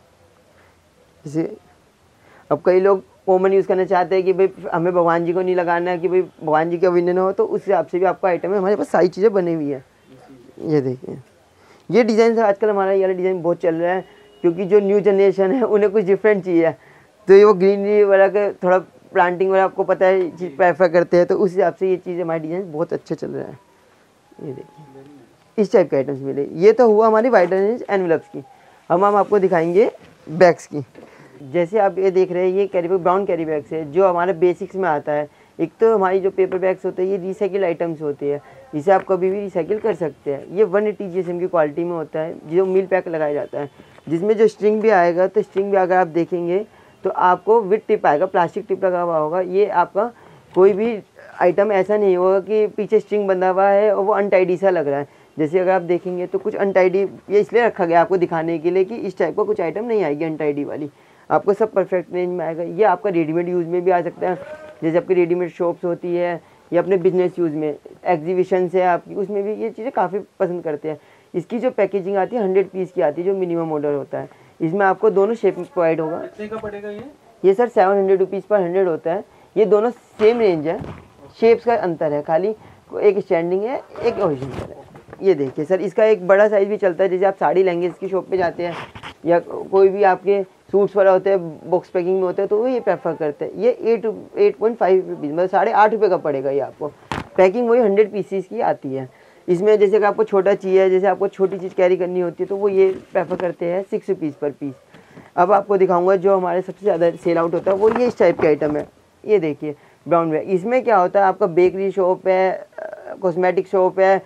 जैसे अब कई लोग कॉमन यूज़ करना चाहते हैं कि भाई हमें भगवान जी को नहीं लगाना है कि भाई भगवान जी का विनर हो, तो उस हिसाब से भी आपका आइटम है। हमारे पास सारी चीज़ें बनी हुई है। ये देखिए, ये डिज़ाइन आजकल हमारा ये वाला डिज़ाइन बहुत चल रहा है, क्योंकि जो न्यू जनरेशन है उन्हें कुछ डिफरेंट चाहिए, तो ये वो ग्रीनरी वाला का थोड़ा प्लांटिंग वाला आपको पता है चीज़ प्रेफर करते हैं, तो उस हिसाब से ये चीज़ हमारी डिज़ाइन बहुत अच्छा चल रहा है। ये देखिए इस टाइप के आइटम्स मिले। ये तो हुआ हमारी वाइड रेंज एनवेलप्स की। हम हम आपको दिखाएंगे बैग्स की। जैसे आप ये देख रहे हैं, ये carry bag, brown carry bags है जो हमारे बेसिक्स में आता है। एक तो हमारी जो पेपर बैग्स होते हैं ये रिसाइकिल आइटम्स होते हैं, इसे आप कभी भी रिसाइकिल कर सकते हैं। ये वन एटी जीएसएम की क्वालिटी में होता है, जो मिल पैक लगाया जाता है, जिसमें जो स्ट्रिंग भी आएगा, तो स्ट्रिंग भी अगर आप देखेंगे तो आपको विद टिप आएगा, प्लास्टिक टिप लगा हुआ होगा। ये आपका कोई भी आइटम ऐसा नहीं होगा कि पीछे स्ट्रिंग बंधा हुआ है और वो अनटाइडी सा लग रहा है। जैसे अगर आप देखेंगे तो कुछ अनटाइडी, ये इसलिए रखा गया आपको दिखाने के लिए कि इस टाइप का कुछ आइटम नहीं आएगी अनटाइडी वाली, आपको सब परफेक्ट रेंज में आएगा। ये आपका रेडीमेड यूज़ में भी आ सकता है, जैसे आपकी रेडीमेड शॉप्स होती है या अपने बिजनेस यूज़ में, एग्जीबिशन है आपकी, उसमें भी ये चीज़ें काफ़ी पसंद करते हैं। इसकी जो पैकेजिंग आती है हंड्रेड पीस की आती है, जो मिनिमम ऑर्डर होता है। इसमें आपको दोनों शेप में प्रोवाइड होगा। कितने का पड़ेगा ये? ये sir seven hundred rupees per hundred होता है। ये दोनों सेम रेंज है, शेप्स का अंतर है, खाली एक स्टैंडिंग है एक ओरिजिनल है। ये देखिए सर, इसका एक बड़ा साइज़ भी चलता है, जैसे आप साड़ी लहंगे की शॉप पे जाते हैं या कोई भी आपके सूट्स वाला होते हैं, बॉक्स पैकिंग में होते हैं, तो वो ये प्रेफर करते हैं। ये eight eight point five rupees मतलब साढ़े आठ रुपये का पड़ेगा ये आपको। पैकिंग वही हंड्रेड पीसीस की आती है। इसमें जैसे कि आपको छोटा चाहिए, जैसे आपको छोटी चीज़ कैरी करनी होती है, तो वो ये प्रेफर करते हैं सिक्स रुपीज़ पर पीस। अब आपको दिखाऊंगा जो हमारे सबसे ज़्यादा सेल आउट होता है वो ये इस टाइप के आइटम है। ये देखिए ब्राउन बैग, इसमें क्या होता है, आपका बेकरी शॉप है, कॉस्मेटिक शॉप है,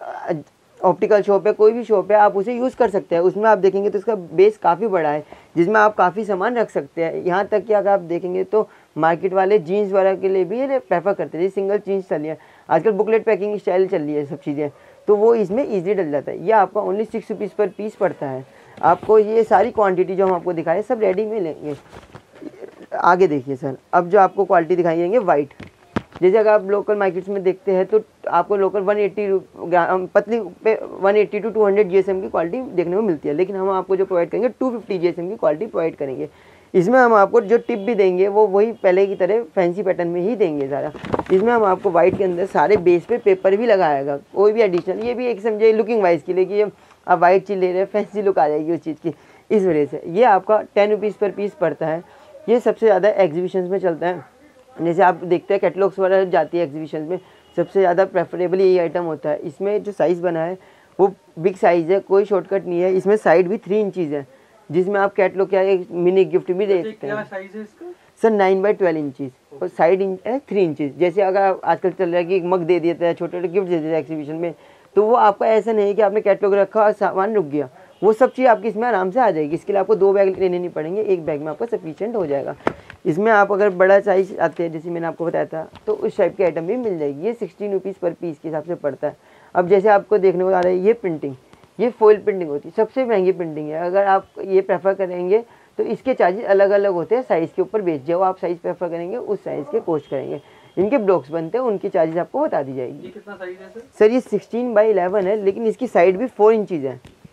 ऑप्टिकल शॉप है, कोई भी शॉप है, आप उसे यूज़ कर सकते हैं। उसमें आप देखेंगे तो इसका बेस काफ़ी बड़ा है, जिसमें आप काफ़ी सामान रख सकते हैं। यहाँ तक कि अगर आप देखेंगे तो मार्केट वाले जीन्स वगैरह के लिए भी ये प्रेफर करते हैं। सिंगल जीन्स चल रही है आजकल, बुकलेट पैकिंग स्टाइल चल रही है सब चीज़ें, तो वो इसमें ईजी डल जाता है। ये आपका only six rupees per piece पड़ता है। आपको ये सारी क्वांटिटी जो हम आपको दिखाए सब रेडी मिलेंगे। आगे देखिए सर, अब जो आपको क्वालिटी दिखाई देंगे वाइट, जैसे अगर आप लोकल मार्केट्स में देखते हैं तो आपको लोकल वन एटी ग्राम पतली पे one eighty two two hundred GSM की क्वालिटी देखने को मिलती है, लेकिन हम आपको जो प्रोवाइड करेंगे टू फिफ्टी जीएसएम की क्वालिटी प्रोवाइड करेंगे। इसमें हम आपको जो टिप भी देंगे वो वही पहले की तरह फैंसी पैटर्न में ही देंगे सारा। इसमें हम आपको वाइट के अंदर सारे बेस पे पेपर भी लगाएगा, कोई भी एडिशनल, ये भी एक समझे लुकिंग वाइज के लिए कि आप वाइट चीज़ ले रहे हैं, फैंसी लुक आ जाएगी उस चीज़ की, इस वजह से ये आपका टेन रुपीज़ पर पीस पड़ता है। ये सबसे ज़्यादा एग्जीबिशंस में चलता है, जैसे आप देखते हैं कैटलॉग्स वगैरह जाती है एग्जीबिशन में, सबसे ज़्यादा प्रेफरेबल यही आइटम होता है। इसमें जो साइज़ बना है वो बिग साइज़ है, कोई शॉर्टकट नहीं है। इसमें साइड भी थ्री इंचीज़ है, जिसमें आप कैटलॉग क्या एक मिनी गिफ्ट भी दे सकते हैं। साइज है इसका? Sir nine by twelve inches और साइड इंच है थ्री इंचीज़। जैसे अगर आजकल चल रहा है कि मग दे देता है, छोटे छोटे गिफ्ट दे देते हैं एग्जीबिशन में, तो वो आपका ऐसा नहीं है कि आपने कैटलॉग रखा और सामान रुक गया, वो सब चीज़ आपकी इसमें आराम से आ जाएगी। इसके लिए आपको दो बैग लेने नहीं पड़ेंगे, एक बैग में आपको सफिशिएंट हो जाएगा। इसमें आप अगर बड़ा साइज आते हैं जैसे मैंने आपको बताया था, तो उस टाइप के आइटम भी मिल जाएगी। ये सिक्सटीन रुपीज़ पर पीस के हिसाब से पड़ता है। अब जैसे आपको देखने को आ रहा है ये प्रिंटिंग, ये फॉइल प्रिंटिंग होती है, सबसे महंगी प्रिंटिंग है। अगर आप ये प्रेफर करेंगे तो इसके चार्जेस अलग अलग होते हैं, साइज़ के ऊपर बेच जो आप साइज़ प्रेफर करेंगे उस साइज़ के कॉस्ट करेंगे। इनके ब्लॉक्स बनते हैं, उनकी चार्जेस आपको बता दी जाएगी। ये कितना साइज है सर? सर ये सिक्सटीन बाई इलेवन है, लेकिन इसकी साइड भी फोर इंचीज़ है।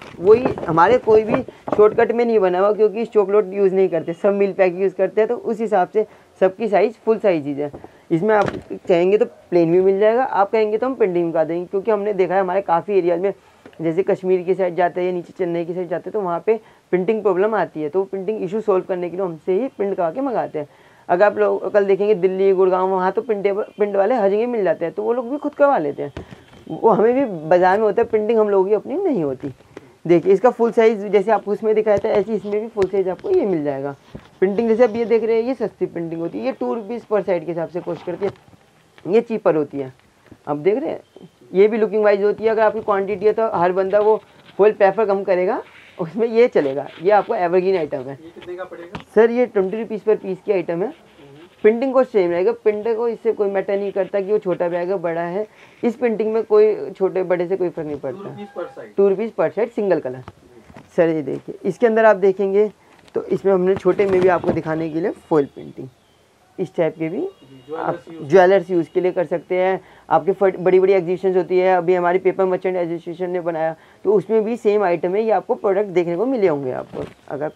वही हमारे कोई भी शॉर्टकट में नहीं बना हुआ, क्योंकि चॉकलेट यूज़ नहीं करते, सब मिल पैक यूज़ करते हैं, तो उस हिसाब से सबकी साइज़ फुल साइज चीज़ है। इसमें आप कहेंगे तो प्लेन भी मिल जाएगा, आप कहेंगे तो हम प्रिंटिंग भी कर देंगे, क्योंकि हमने देखा है हमारे काफ़ी एरियाज में, जैसे कश्मीर की साइड जाते हैं या नीचे चेन्नई की साइड जाते हैं, तो वहाँ पे प्रिंटिंग प्रॉब्लम आती है, तो प्रिंटिंग इशू सोल्व करने के लिए हमसे ही प्रिंट करवा के मंगाते हैं। अगर आप लोग कल देखेंगे दिल्ली गुड़गांव, वहाँ तो प्रिंटेबल प्रिंट वाले हर जगह मिल जाते हैं, तो वो लोग भी खुद करवा लेते हैं। वो हमें भी बाज़ार में होता है, प्रिंटिंग हम लोगों की अपनी नहीं होती। देखिए इसका फुल साइज़ जैसे आपको उसमें दिखाया था, ऐसे इसमें भी फुल साइज़ आपको ये मिल जाएगा। प्रिंटिंग जैसे आप ये देख रहे हैं, ये सस्ती प्रिंटिंग होती है, ये टू रुपीज़ पर साइड के हिसाब से कॉस्ट करती है, ये चीपर होती है। आप देख रहे हैं ये भी लुकिंग वाइज होती है। अगर आपकी क्वांटिटी है तो हर बंदा वो फुल प्रेफर कम करेगा, उसमें ये चलेगा। ये आपको एवरग्रीन आइटम है। ये कितने का पड़ेगा सर? ये ट्वेंटी रुपीज़ पर पीस की आइटम है। प्रिंटिंग को सेम रहेगा, प्रिंटर को इससे कोई मैटर नहीं करता कि वो छोटा बैग है बड़ा है, इस प्रिंटिंग में कोई छोटे बड़े से कोई फर्क नहीं पड़ता। Two rupees per side single colour. Sir ये देखिए इसके अंदर आप देखेंगे तो इसमें हमने छोटे में भी आपको दिखाने के लिए फॉइल प्रिंटिंग इस टाइप के भी आप ज्वेलर्स यूज़ के लिए कर सकते हैं। आपके बड़ी बड़ी एग्जीबिशंस होती है, अभी हमारी पेपर मर्चेंट एसोसिएशन ने बनाया, तो उसमें भी सेम आइटम है, ये आपको प्रोडक्ट देखने को मिले होंगे। आपको अगर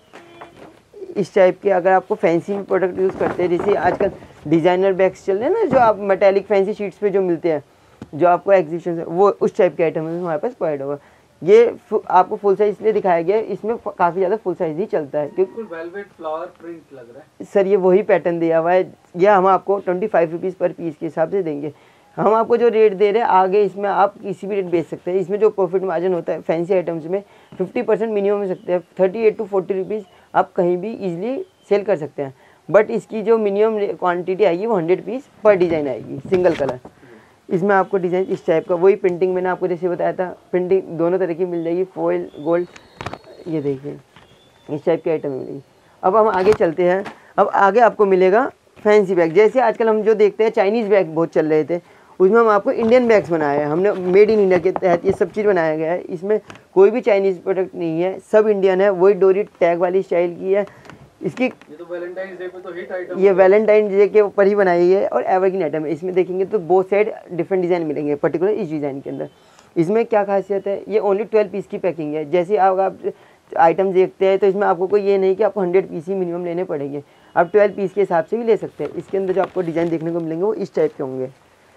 इस टाइप के अगर आपको फैंसी में प्रोडक्ट यूज़ करते हैं, जैसे आजकल डिज़ाइनर बैग्स चल रहे हैं ना, जो आप मेटालिक फैंसी शीट्स पे जो मिलते हैं, जो आपको एग्जीबिशन है, वो उस टाइप के आइटम है हमारे पास प्रोवाइड होगा। ये आपको फुल साइज इसलिए दिखाया गया है, इसमें काफ़ी ज़्यादा फुल साइज ही चलता है, क्योंकि वेलवेट फ्लावर प्रिंट लग रहा है। सर ये वही पैटर्न दिया हुआ है, यह हम आपको twenty five rupees per piece के हिसाब से देंगे। हम आपको जो रेट दे रहे हैं आगे इसमें आप किसी भी रेट बेच सकते हैं। इसमें जो प्रॉफिट मार्जिन होता है फैंसी आइटम्स में फिफ्टी परसेंट मिनिमम मिल सकते हैं, thirty eight to forty rupees आप कहीं भी इजीली सेल कर सकते हैं। बट इसकी जो मिनिमम क्वांटिटी आएगी वो हंड्रेड पीस पर डिज़ाइन आएगी, सिंगल कलर। इसमें आपको डिज़ाइन इस टाइप का, वही प्रिंटिंग मैंने आपको जैसे बताया था, प्रिंटिंग दोनों तरह की मिल जाएगी, फॉइल गोल्ड। ये देखिए इस टाइप की आइटम मिलेगी। अब हम आगे चलते हैं। अब आगे आपको मिलेगा फैंसी बैग। जैसे आजकल हम जो देखते हैं चाइनीज़ बैग बहुत चल रहे थे, उसमें हम आपको इंडियन बैग्स बनाए हैं। हमने मेड इन इंडिया के तहत ये सब चीज़ बनाया गया है। इसमें कोई भी चाइनीज़ प्रोडक्ट नहीं है, सब इंडियन है। वही डोरी टैग वाली स्टाइल की है। इसकी ये तो वैलेंटाइन डे पे तो हिट आइटम, ये वैलेंटाइन डे के ऊपर ही बनाई है और एवरग्रीन आइटम है। इसमें देखेंगे तो बोथ साइड डिफरेंट डिज़ाइन मिलेंगे, पर्टिकुलर इस डिज़ाइन के अंदर। इसमें क्या खासियत है, ये ओनली ट्वेल्व पीस की पैकिंग है। जैसे आप, आप आइटम देखते हैं तो इसमें आपको कोई ये नहीं कि आपको हंड्रेड पीस ही मिनिमम लेने पड़ेंगे, आप ट्वेल्व पीस के हिसाब से भी ले सकते हैं। इसके अंदर जो आपको डिज़ाइन देखने को मिलेंगे वो इस टाइप के होंगे।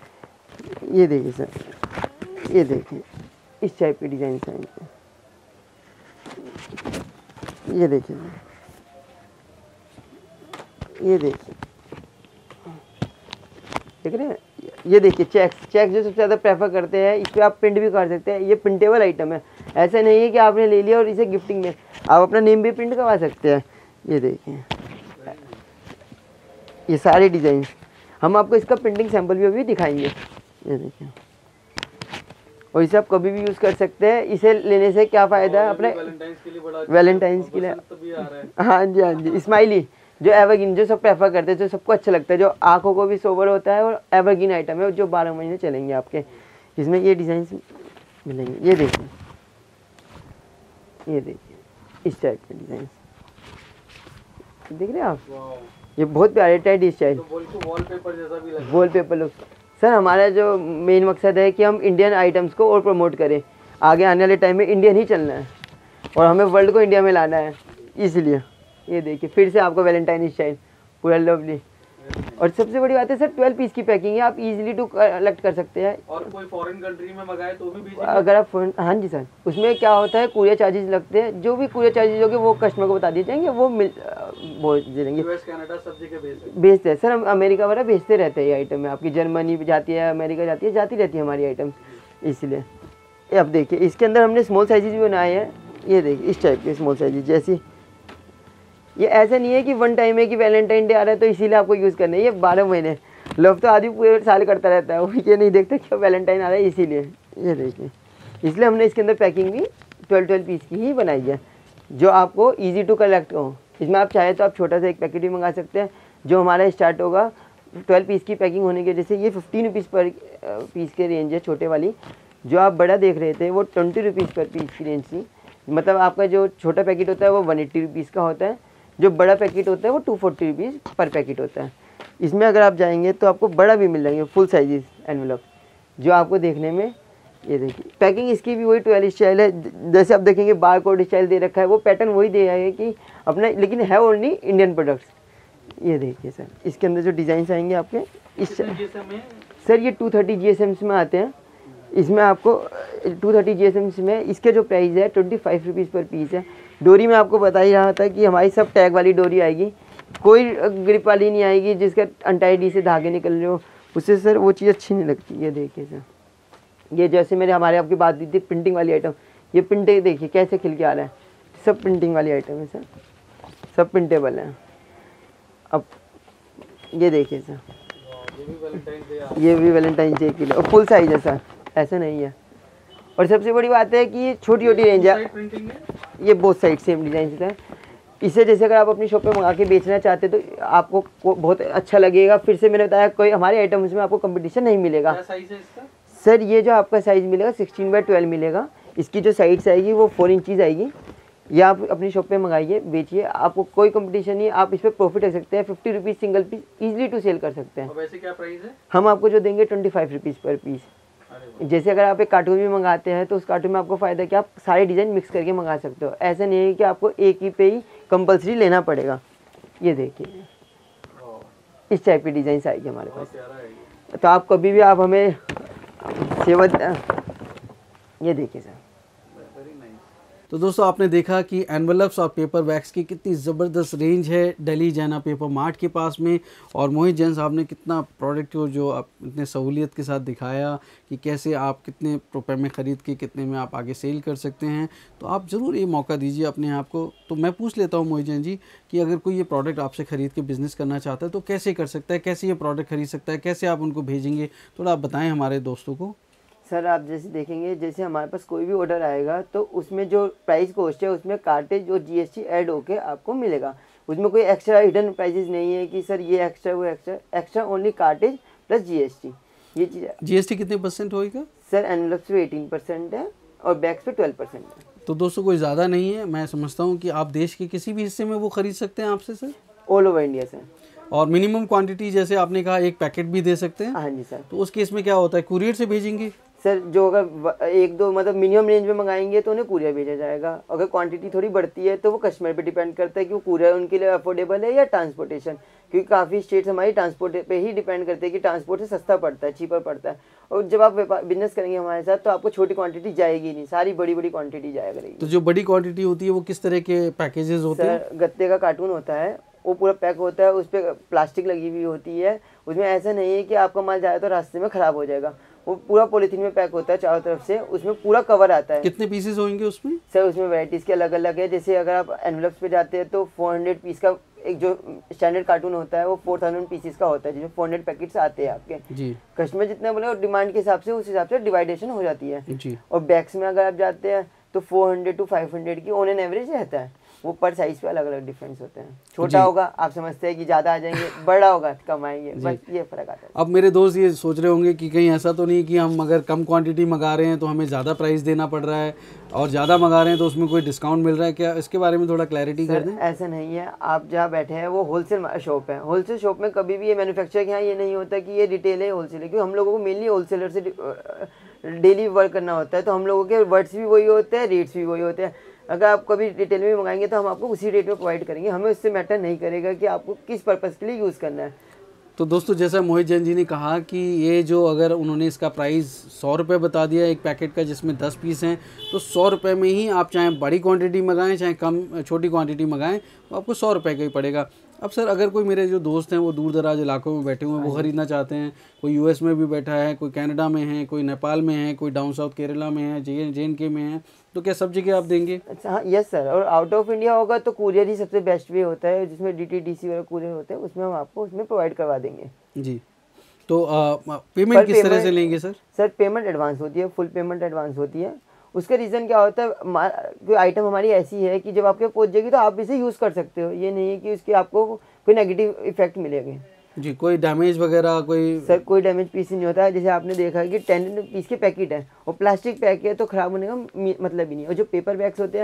ये देखिए सर, ये देखिए इस टाइप के डिज़ाइन आएंगे। ये देखिए, ये देखिए, देख रहे हैं, ये देखिए चेक्स चेक्स जो सबसे ज़्यादा प्रेफर करते हैं, इस पर आप प्रिंट भी कर सकते हैं। ये प्रिंटेबल आइटम है, ऐसा नहीं है कि आपने ले लिया और इसे गिफ्टिंग में, आप अपना नेम भी प्रिंट करवा सकते हैं। ये देखिए ये सारे डिज़ाइन, हम आपको इसका प्रिंटिंग सैंपल भी अभी दिखाएंगे। ये देखिए, और इसे आप कभी भी यूज़ कर सकते हैं। इसे लेने से क्या फ़ायदा है अपने वैलेंटाइंस के लिए, बड़ा वैलेंटाइंस के लिए। हाँ जी हाँ जी, स्माइली जो एवरग्रीन जो सब प्रेफर करते हैं, जो सबको अच्छा लगता है, जो आंखों को भी सोबर होता है, और एवरग्रीन आइटम है जो बारह महीने चलेंगे आपके। इसमें ये डिज़ाइन मिलेंगे। ये देखिए, ये देखिए इस टाइप के डिज़ाइन देख रहे हैं आप, ये बहुत प्यारे टाइट स्टाइल, वॉलपेपर जैसा भी लगा। Wallpaper look. सर हमारा जो मेन मकसद है कि हम इंडियन आइटम्स को और प्रमोट करें। आगे आने वाले टाइम में इंडियन ही चलना है और हमें वर्ल्ड को इंडिया में लाना है, इसलिए। ये देखिए फिर से आपको वैलेंटाइन स्टाइल पूरा लवली। और सबसे बड़ी बात है सर, ट्वेल्व पीस की पैकिंग है, आप इजीली टू कलेक्ट कर सकते हैं। और कोई फॉरेन कंट्री में मंगाए तो भी भेजेंगे? अगर आप फोन, हाँ जी सर, उसमें क्या होता है कुरियर चार्जेस लगते हैं, जो भी कुरियर चार्जेस होंगे वो कस्टमर को बता दिए जाएंगे, वो मिल भेज देंगे। यूएस कनाडा सब जगह भेजते भेजते हैं सर, हम अमेरिका वगैरह भेजते रहते हैं। ये आइटम है आपकी जर्मनी भी जाती है, अमेरिका जाती है, जाती रहती है हमारी आइटम, इसलिए। अब देखिए इसके अंदर हमने स्मॉल साइजेज भी बनाए हैं। ये देखिए इस टाइप के स्मॉल साइजेज, जैसे ये ऐसा नहीं है कि वन टाइम है कि वैलेंटाइन डे आ रहा है तो इसीलिए आपको यूज़ करना है। ये बारह महीने लव तो आदमी पूरे साल करता रहता है, वो ये नहीं देखते कि वैलेंटाइन आ रहा है इसीलिए। ये देखिए, इसलिए हमने इसके अंदर पैकिंग भी ट्वेल्व ट्वेल्व पीस की ही बनाई है, जो आपको ईजी टू कलेक्ट हो। इसमें आप चाहे तो आप छोटा सा एक पैकेट भी मंगा सकते हैं। जो हमारा स्टार्ट होगा ट्वेल्व पीस की पैकिंग होने की वजह से ये फिफ्टीन रुपीज़ पर पीस के रेंज है छोटे वाली। जो आप बड़ा देख रहे थे वो ट्वेंटी रुपीज़ पर पीस की रेंज थी। मतलब आपका जो छोटा पैकेट होता है वो वन एट्टी रुपीज़ का होता है, जो बड़ा पैकेट होता है वो two forty rupees per packet होता है। इसमें अगर आप जाएंगे तो आपको बड़ा भी मिल जाएंगे फुल साइजेस एनवेलप, जो आपको देखने में ये देखिए पैकिंग इसकी भी वही ट्वेल्व स्टाइल है, जैसे आप देखेंगे बार कोड स्टाइल दे रखा है, वो पैटर्न वही दिया है कि अपना, लेकिन है ओनली इंडियन प्रोडक्ट्स। ये देखिए सर, इसके अंदर जो डिज़ाइन आएंगे आपके इस सर ये two thirty G S Ms में आते हैं। इसमें आपको two thirty G S Ms में इसके जो प्राइस है twenty five rupees per piece है। डोरी में आपको बता ही रहा था कि हमारी सब टैग वाली डोरी आएगी, कोई ग्रिप वाली नहीं आएगी जिसका अनटाइडी से धागे निकल रहे हो, उससे सर वो चीज़ अच्छी नहीं लगती। ये देखिए सर, ये जैसे मेरे हमारे आपकी बात हुई थी प्रिंटिंग वाली आइटम, ये प्रिंटे देखिए कैसे खिल के आ रहा है, सब प्रिंटिंग वाली आइटम है सर, सब प्रिंटेबल है। अब ये देखिए सर, ये भी वैलेंटाइन डे के लिए और फुल साइज है सर, ऐसा नहीं है। और सबसे बड़ी बात है कि ये छोटी छोटी रेंज है, ये बोथ साइड सेम डिज़ाइन है। इसे जैसे अगर आप अपनी शॉप पे मंगा के बेचना चाहते हैं तो आपको बहुत अच्छा लगेगा। फिर से मैंने बताया कोई हमारे आइटम्स में आपको कंपटीशन नहीं मिलेगा। क्या साइज है इसका? सर ये जो आपका साइज़ मिलेगा सिक्सटीन बाई ट्वेल्व मिलेगा। इसकी जो साइड्स आएगी वो फोर इंचज़ आएगी। ये आप अपनी शॉप पे मंगाइए, बेचिए, आपको कोई कंपटीशन नहीं, आप इस पर प्रॉफिट रख सकते हैं। Fifty rupees single piece easily to sell कर सकते हैं। वैसे क्या प्राइस है? हम आपको जो देंगे twenty five rupees per piece. जैसे अगर आप एक कार्टून भी मंगाते हैं तो उस कार्टून में आपको फ़ायदा कि आप सारे डिज़ाइन मिक्स करके मंगा सकते हो। ऐसा नहीं है कि आपको एक ही पे ही कंपलसरी लेना पड़ेगा। ये देखिए इस टाइप की डिज़ाइन आएगी हमारे पास। तो आप कभी भी आप हमें सेवा, ये देखिए सर। तो दोस्तों आपने देखा कि एनवेलप्स और पेपर बैग्स की कितनी ज़बरदस्त रेंज है दिल्ली जैना पेपर मार्ट के पास में। और मोहित जैन साहब ने कितना प्रोडक्ट को जो आप इतने सहूलियत के साथ दिखाया कि कैसे आप कितने रुपए में ख़रीद के कितने में आप आगे सेल कर सकते हैं। तो आप ज़रूर ये मौका दीजिए अपने आप को। तो मैं पूछ लेता हूँ मोहित जैन जी कि अगर कोई ये प्रोडक्ट आपसे ख़रीद के बिज़नेस करना चाहता है तो कैसे कर सकता है, कैसे ये प्रोडक्ट ख़रीद सकता है, कैसे आप उनको भेजेंगे, थोड़ा आप बताएँ हमारे दोस्तों को। सर आप जैसे देखेंगे, जैसे हमारे पास कोई भी ऑर्डर आएगा तो उसमें जो प्राइस कॉस्ट है उसमें कार्टेज और जीएसटी ऐड होके आपको मिलेगा। उसमें कोई एक्स्ट्रा हिडन प्राइसेस नहीं है कि सर ये एक्स्ट्रा वो extra, extra only cartage plus GST. ये चीज़ जीएसटी कितने परसेंट होएगा? सर एनवेलप्स पे एटीन परसेंट है और बैग्स पे ट्वेल्व परसेंट है। तो दोस्तों कोई ज़्यादा नहीं है। मैं समझता हूँ कि आप देश के किसी भी हिस्से में वो ख़रीद सकते हैं आपसे sir? All over India sir. और मिनिमम क्वांटिटी जैसे आपने कहा एक पैकेट भी दे सकते हैं? हाँ जी सर। तो उस केस में क्या होता है, कुरियर से भेजेंगे? सर जो अगर एक दो मतलब मिनिमम रेंज में मंगाएंगे तो उन्हें कुरियर भेजा जाएगा। अगर क्वांटिटी थोड़ी बढ़ती है तो वो कस्टमर पे डिपेंड करता है कि वो कुरियर उनके लिए अफोर्डेबल है या ट्रांसपोर्टेशन, क्योंकि काफ़ी स्टेट्स हमारी ट्रांसपोर्ट पे ही डिपेंड करते हैं कि ट्रांसपोर्ट से सस्ता पड़ता है, चीपर पड़ता है। और जब आप बिजनेस करेंगे हमारे साथ तो आपको छोटी क्वांटिटी जाएगी नहीं, सारी बड़ी बड़ी क्वांटिटी जाया करेगी। तो जो बड़ी क्वांटिटी होती है वो किस तरह के पैकेजेस होते हैं? सर गत्ते का कार्टून होता है, वो पूरा पैक होता है, उस पर प्लास्टिक लगी हुई होती है। उसमें ऐसा नहीं है कि आपका माल जाए तो रास्ते में ख़राब हो जाएगा, वो पूरा पॉलीथीन में पैक होता है चारों तरफ से, उसमें पूरा कवर आता है। कितने पीसेस होंगे उसमें? सर उसमें वैराइटीज़ के अलग अलग है। जैसे अगर आप एनवेलप्स पे जाते हैं तो फोर हंड्रेड पीस का एक जो स्टैंडर्ड कार्टून होता है वो फोर थाउजेंड पीसेस का होता है, जिसमें फोर हंड्रेड पैकेट्स आते हैं आपके जी। कस्टमर जितना बोले और डिमांड के हिसाब से उस हिसाब से डिवाइडेशन हो जाती है जी। और बैग्स में अगर आप जाते हैं तो four hundred to five hundred की ऑन एन एवरेज रहता है। वो पर साइज पे अलग अलग डिफरेंस होते हैं। छोटा होगा आप समझते हैं कि ज़्यादा आ जाएंगे, बड़ा होगा कम आएंगे, बस ये फ़र्क आता है। अब मेरे दोस्त ये सोच रहे होंगे कि कहीं ऐसा तो नहीं कि हम अगर कम क्वांटिटी मंगा रहे हैं तो हमें ज़्यादा प्राइस देना पड़ रहा है और ज़्यादा मंगा रहे हैं तो उसमें कोई डिस्काउंट मिल रहा है क्या? इसके बारे में थोड़ा क्लैरिटी कर दें। ऐसा नहीं है, आप जहाँ बैठे हैं वो होलसेल शॉप है। होलसेल शॉप में कभी भी ये मैन्युफैक्चर के यहाँ ये नहीं होता कि ये रिटेल है होलसेल है, क्योंकि हम लोगों को मेनली होलसेलर से डेली वर्क करना होता है। तो हम लोगों के वर्ड्स भी वही होते हैं, रेट्स भी वही होते हैं। अगर आप कभी रिटेल में मंगाएंगे तो हम आपको उसी रेट में प्रोवाइड करेंगे, हमें उससे मैटर नहीं करेगा कि आपको किस पर्पज़ के लिए यूज़ करना है। तो दोस्तों जैसा मोहित जैन जी ने कहा कि ये जो अगर उन्होंने इसका प्राइस सौ रुपये बता दिया एक पैकेट का जिसमें दस पीस हैं, तो सौ रुपये में ही आप चाहे बड़ी क्वांटिटी मंगाएं चाहे कम छोटी क्वांटिटी मंगाएं तो आपको सौ रुपये का ही पड़ेगा। अब सर अगर कोई मेरे जो दोस्त हैं वो दूर दराज इलाकों में बैठे हुए हैं, वो ख़रीदना चाहते हैं, कोई यूएस में भी बैठा है, कोई कनाडा में है, कोई नेपाल में है, कोई डाउन साउथ केरला में है, जे जे एन के में है, तो क्या सब जगह आप देंगे? अच्छा हाँ, यस सर। और आउट ऑफ इंडिया होगा तो कुरियर ही सबसे बेस्ट वे होता है, जिसमें डी टी डी सी वाला कुरियर होता है, उसमें हम आपको उसमें प्रोवाइड करवा देंगे जी। तो आ, पेमेंट किस तरह से लेंगे सर? सर पेमेंट एडवांस होती है, फुल पेमेंट एडवांस होती है। उसका रीज़न क्या होता है, कोई आइटम हमारी ऐसी है कि जब आपके पहुंच जाएगी तो आप इसे यूज़ कर सकते हो, ये नहीं है कि उसके आपको कोई नेगेटिव इफेक्ट मिलेगा जी। कोई डैमेज वगैरह कोई? सर कोई डैमेज पीस नहीं होता है। जैसे आपने देखा है कि टेन पीस के पैकेट है और प्लास्टिक पैक है तो ख़राब होने का मतलब ही नहीं। और जो पेपर बैग्स होते हैं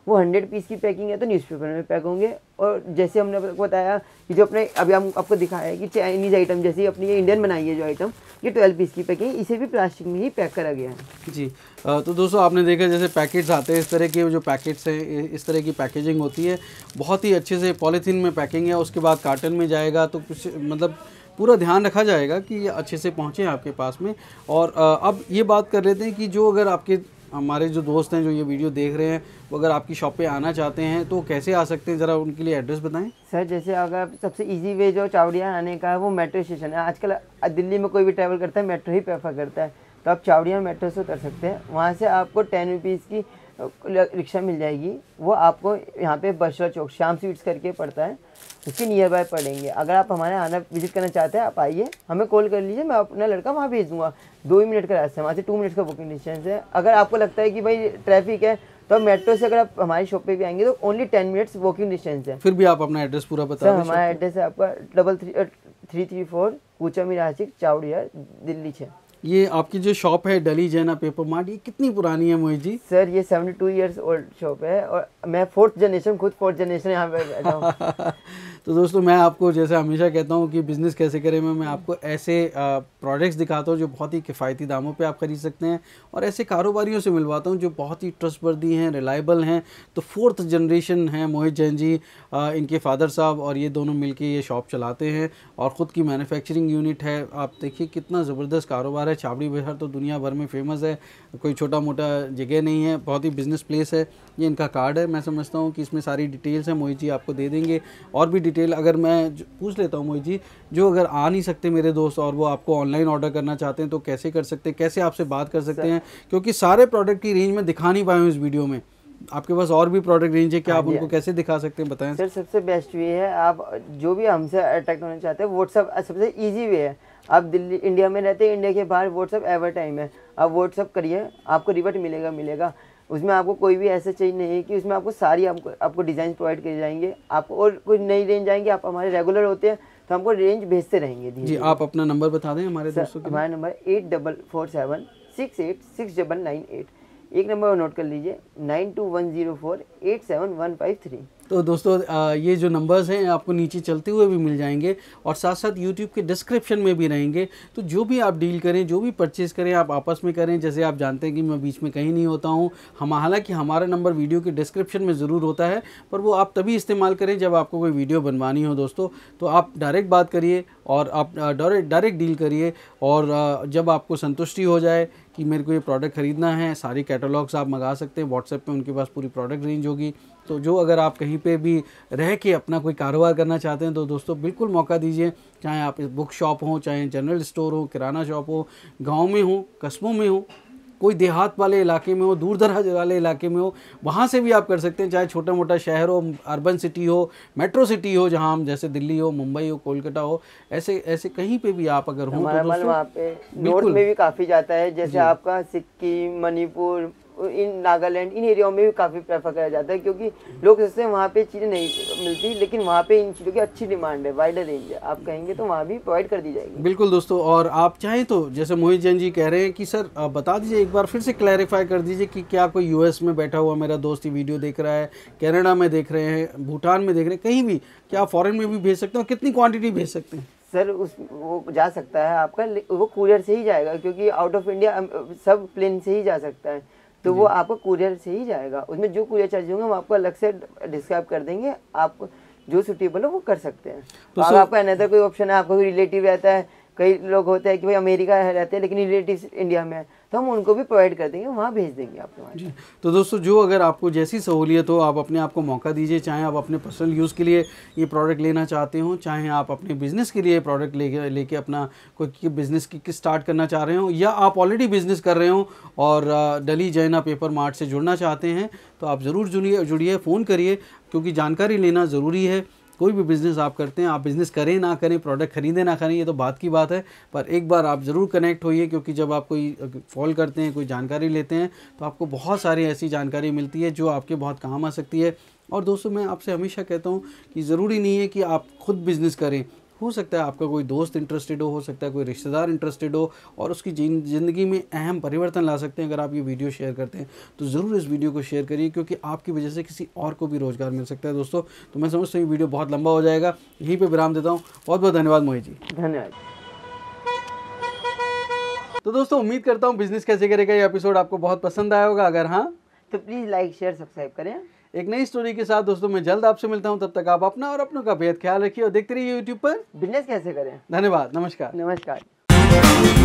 वो हंड्रेड पीस की पैकिंग है तो न्यूज़पेपर में पैक होंगे। और जैसे हमने आपको बताया कि जो अपने अभी हम आपको दिखाया है कि चाइनीज़ आइटम जैसे अपनी ये इंडियन बनाई है जो आइटम, ये ट्वेल्व पीस की पैकिंग, इसे भी प्लास्टिक में ही पैक करा गया है जी। तो दोस्तों आपने देखा जैसे पैकेट्स आते हैं, इस तरह के जो पैकेट्स हैं, इस तरह की पैकेजिंग होती है, बहुत ही अच्छे से पॉलीथीन में पैकिंग है, उसके बाद कार्टन में जाएगा, तो कुछ मतलब पूरा ध्यान रखा जाएगा कि ये अच्छे से पहुँचे आपके पास में। और अब ये बात कर लेते हैं कि जो अगर आपके हमारे जो दोस्त हैं जो ये वीडियो देख रहे हैं, वो अगर आपकी शॉप पे आना चाहते हैं तो कैसे आ सकते हैं, ज़रा उनके लिए एड्रेस बताएं। सर जैसे अगर सबसे इजी वे जो चावड़िया आने का है वो मेट्रो स्टेशन है। आजकल दिल्ली में कोई भी ट्रैवल करता है मेट्रो ही प्रेफर करता है, तो आप चावड़िया मेट्रो से उतर सकते हैं। वहाँ से आपको टेन रुपीज़ की रिक्शा मिल जाएगी, वो आपको यहाँ पे बशरा चौक श्याम स्वीट्स करके पड़ता है, उसके नियर बाय पड़ेंगे। अगर आप हमारे आना विजिट करना चाहते हैं आप आइए, हमें कॉल कर लीजिए, मैं अपना लड़का वहाँ भेज दूँगा। दो ही मिनट का रास्ता है, वहाँ से टू मिनट्स का बुकिंग डिस्टेंस है। अगर आपको लगता है कि भाई ट्रैफिक है तो आप मेट्रो से अगर आप हमारी शॉप पे भी आएंगे तो only ten minutes walking distance है। फिर भी आप अपना एड्रेस पूरा बता दें। हमारा एड्रेस है आपका double three three three four Kucha Mirashiq चावड़िया Delhi छः। ये आपकी जो शॉप है डली जैना पेपर मार्ट, ये कितनी पुरानी है मोहित जी? सर ये seventy two years old shop है और मैं फोर्थ जनरेशन, खुद फोर्थ जनरेशन यहाँ पे बैठा हूँ। तो दोस्तों मैं आपको जैसे हमेशा कहता हूँ कि बिज़नेस कैसे करें में मैं आपको ऐसे प्रोडक्ट्स दिखाता हूँ जो बहुत ही किफ़ायती दामों पे आप खरीद सकते हैं, और ऐसे कारोबारियों से मिलवाता हूँ जो बहुत ही ट्रस्टवर्दी हैं, रिलायबल हैं। तो फोर्थ जनरेशन है मोहित जैन जी, आ, इनके फादर साहब और ये दोनों मिलके ये शॉप चलाते हैं और ख़ुद की मैन्युफैक्चरिंग यूनिट है। आप देखिए कितना ज़बरदस्त कारोबार है। चावड़ी बाज़ार तो दुनिया भर में फेमस है, कोई छोटा मोटा जगह नहीं है, बहुत ही बिज़नेस प्लेस है। ये इनका कार्ड है, मैं समझता हूँ कि इसमें सारी डिटेल्स हैं, मोहित जी आपको दे देंगे। और भी डिटेल अगर मैं पूछ लेता हूँ मोहित जी, जो अगर आ नहीं सकते मेरे दोस्त और वो आपको ऑनलाइन ऑर्डर करना चाहते हैं तो कैसे कर सकते हैं, कैसे आपसे बात कर सकते हैं? क्योंकि सारे प्रोडक्ट की रेंज में दिखा नहीं पाया हूँ इस वीडियो में, आपके पास और भी प्रोडक्ट रेंज है, क्या आप उनको कैसे दिखा सकते हैं, बताएं सर। सबसे बेस्ट वे है, आप जो भी हमसे अट्रैक्ट होना चाहते हैं व्हाट्सअप सबसे इजी वे है। आप दिल्ली इंडिया में रहते हैं, इंडिया के बाहर व्हाट्सअप एवर टाइम है, आप व्हाट्सअप करिए, आपको रिवर्ट मिलेगा मिलेगा उसमें आपको कोई भी ऐसा चीज़ नहीं है कि उसमें आपको सारी आपको आपको डिज़ाइन प्रोवाइड किए जाएंगे। आपको और कोई नई रेंज आएंगे, आप हमारे रेगुलर होते हैं तो हमको रेंज भेजते रहेंगे। जी आप अपना नंबर बता दें हमारे दोस्तों को। हमारा number eight double four seven six eight six double nine eight, एक नंबर नोट कर लीजिए, nine two one zero four eight seven one five three. तो दोस्तों ये जो नंबर्स हैं आपको नीचे चलते हुए भी मिल जाएंगे और साथ साथ यूट्यूब के डिस्क्रिप्शन में भी रहेंगे। तो जो भी आप डील करें, जो भी परचेज़ करें, आप आपस में करें। जैसे आप जानते हैं कि मैं बीच में कहीं नहीं होता हूं, हम हालांकि हमारा नंबर वीडियो के डिस्क्रिप्शन में ज़रूर होता है, पर वो आप तभी इस्तेमाल करें जब आपको कोई वीडियो बनवानी हो दोस्तों। तो आप डायरेक्ट बात करिए और आप डायरेक्ट डायरेक्ट डील करिए, और जब आपको संतुष्टि हो जाए कि मेरे को ये प्रोडक्ट ख़रीदना है, सारी कैटलॉग्स आप मंगा सकते हैं। व्हाट्सएप पे उनके पास पूरी प्रोडक्ट रेंज होगी। तो जो अगर आप कहीं पे भी रह के अपना कोई कारोबार करना चाहते हैं तो दोस्तों बिल्कुल मौका दीजिए। चाहे आप बुक शॉप हो, चाहे जनरल स्टोर हो, किराना शॉप हो, गांव में हो, कस्बों में हो, कोई देहात वाले इलाके में हो, दूर दराज वाले इलाके में हो, वहाँ से भी आप कर सकते हैं। चाहे छोटा मोटा शहर हो, अर्बन सिटी हो, मेट्रो सिटी हो, जहाँ हम जैसे दिल्ली हो, मुंबई हो, कोलकाता हो, ऐसे ऐसे कहीं पे भी आप अगर हो तो दोस्तों वहाँ पे नॉर्थ में भी काफ़ी जाता है। जैसे आपका सिक्किम, मणिपुर, इन नागालैंड, इन एरियाओं में भी काफ़ी प्रेफर करा जाता है, क्योंकि लोग सोचते हैं वहाँ पे चीज़ें नहीं मिलती, लेकिन वहाँ पे इन चीज़ों की अच्छी डिमांड है, वाइडर रेंज है। आप कहेंगे तो वहाँ भी प्रोवाइड कर दी जाएगी। बिल्कुल दोस्तों, और आप चाहें तो जैसे मोहित जैन जी कह रहे हैं कि सर आप बता दीजिए, एक बार फिर से क्लैरिफाई कर दीजिए कि क्या कोई यूएस में बैठा हुआ मेरा दोस्त ही वीडियो देख रहा है, कनाडा में देख रहे हैं, भूटान में देख रहे हैं, कहीं भी, क्या आप फॉरेन में भी भेज सकते हैं और कितनी क्वान्टिटी भेज सकते हैं? सर उस वो जा सकता है आपका, वो कुरियर से ही जाएगा, क्योंकि आउट ऑफ इंडिया सब प्लेन से ही जा सकता है, तो वो आपको कुरियर से ही जाएगा। उसमें जो कुरियर चार्ज होंगे हम आपको अलग से डिस्क्राइब कर देंगे, आपको जो सूटेबल हो वो कर सकते हैं। तो अगर आपका अनदर कोई ऑप्शन है, आपका कोई रिलेटिव रहता है, कई लोग होते हैं कि भाई अमेरिका रहते हैं लेकिन रिलेटिव इंडिया में है, तो हम उनको भी प्रोवाइड कर देंगे, वहाँ भेज देंगे आपको वहाँ। जी तो दोस्तों, जो अगर आपको जैसी सहूलियत हो आप अपने आप को मौका दीजिए। चाहे आप अपने पर्सनल यूज़ के लिए ये प्रोडक्ट लेना चाहते हो, चाहे आप अपने बिज़नेस के लिए प्रोडक्ट लेके लेके अपना कोई बिज़नेस की स्टार्ट करना चाह रहे हो, या आप ऑलरेडी बिज़नेस कर रहे हो और डली जैना पेपर मार्ट से जुड़ना चाहते हैं, तो आप ज़रूर जुड़िए जुड़िए फ़ोन करिए, क्योंकि जानकारी लेना ज़रूरी है। कोई भी बिज़नेस आप करते हैं, आप बिज़नेस करें ना करें, प्रोडक्ट खरीदें ना खरीदें, ये तो बात की बात है, पर एक बार आप ज़रूर कनेक्ट होइए, क्योंकि जब आप कोई कॉल करते हैं, कोई जानकारी लेते हैं, तो आपको बहुत सारी ऐसी जानकारी मिलती है जो आपके बहुत काम आ सकती है। और दोस्तों मैं आपसे हमेशा कहता हूँ कि ज़रूरी नहीं है कि आप खुद बिज़नेस करें, हो सकता है आपका कोई दोस्त इंटरेस्टेड हो हो सकता है कोई रिश्तेदार इंटरेस्टेड हो और उसकी ज़िंदगी में अहम परिवर्तन ला सकते हैं। अगर आप ये वीडियो शेयर करते हैं तो ज़रूर इस वीडियो को शेयर करिए, क्योंकि आपकी वजह से किसी और को भी रोज़गार मिल सकता है दोस्तों। तो मैं समझता हूँ ये वीडियो बहुत लंबा हो जाएगा, यहीं पर विराम देता हूँ। बहुत बहुत धन्यवाद मोहित जी। धन्यवाद। तो दोस्तों उम्मीद करता हूँ बिजनेस कैसे करेगा ये एपिसोड आपको बहुत पसंद आया होगा। अगर हाँ तो प्लीज़ लाइक शेयर सब्सक्राइब करें। एक नई स्टोरी के साथ दोस्तों मैं जल्द आपसे मिलता हूं। तब तक आप अपना और अपनों का बेहद ख्याल रखिए और देखते रहिए यूट्यूब पर बिजनेस कैसे करें। धन्यवाद। नमस्कार। नमस्कार।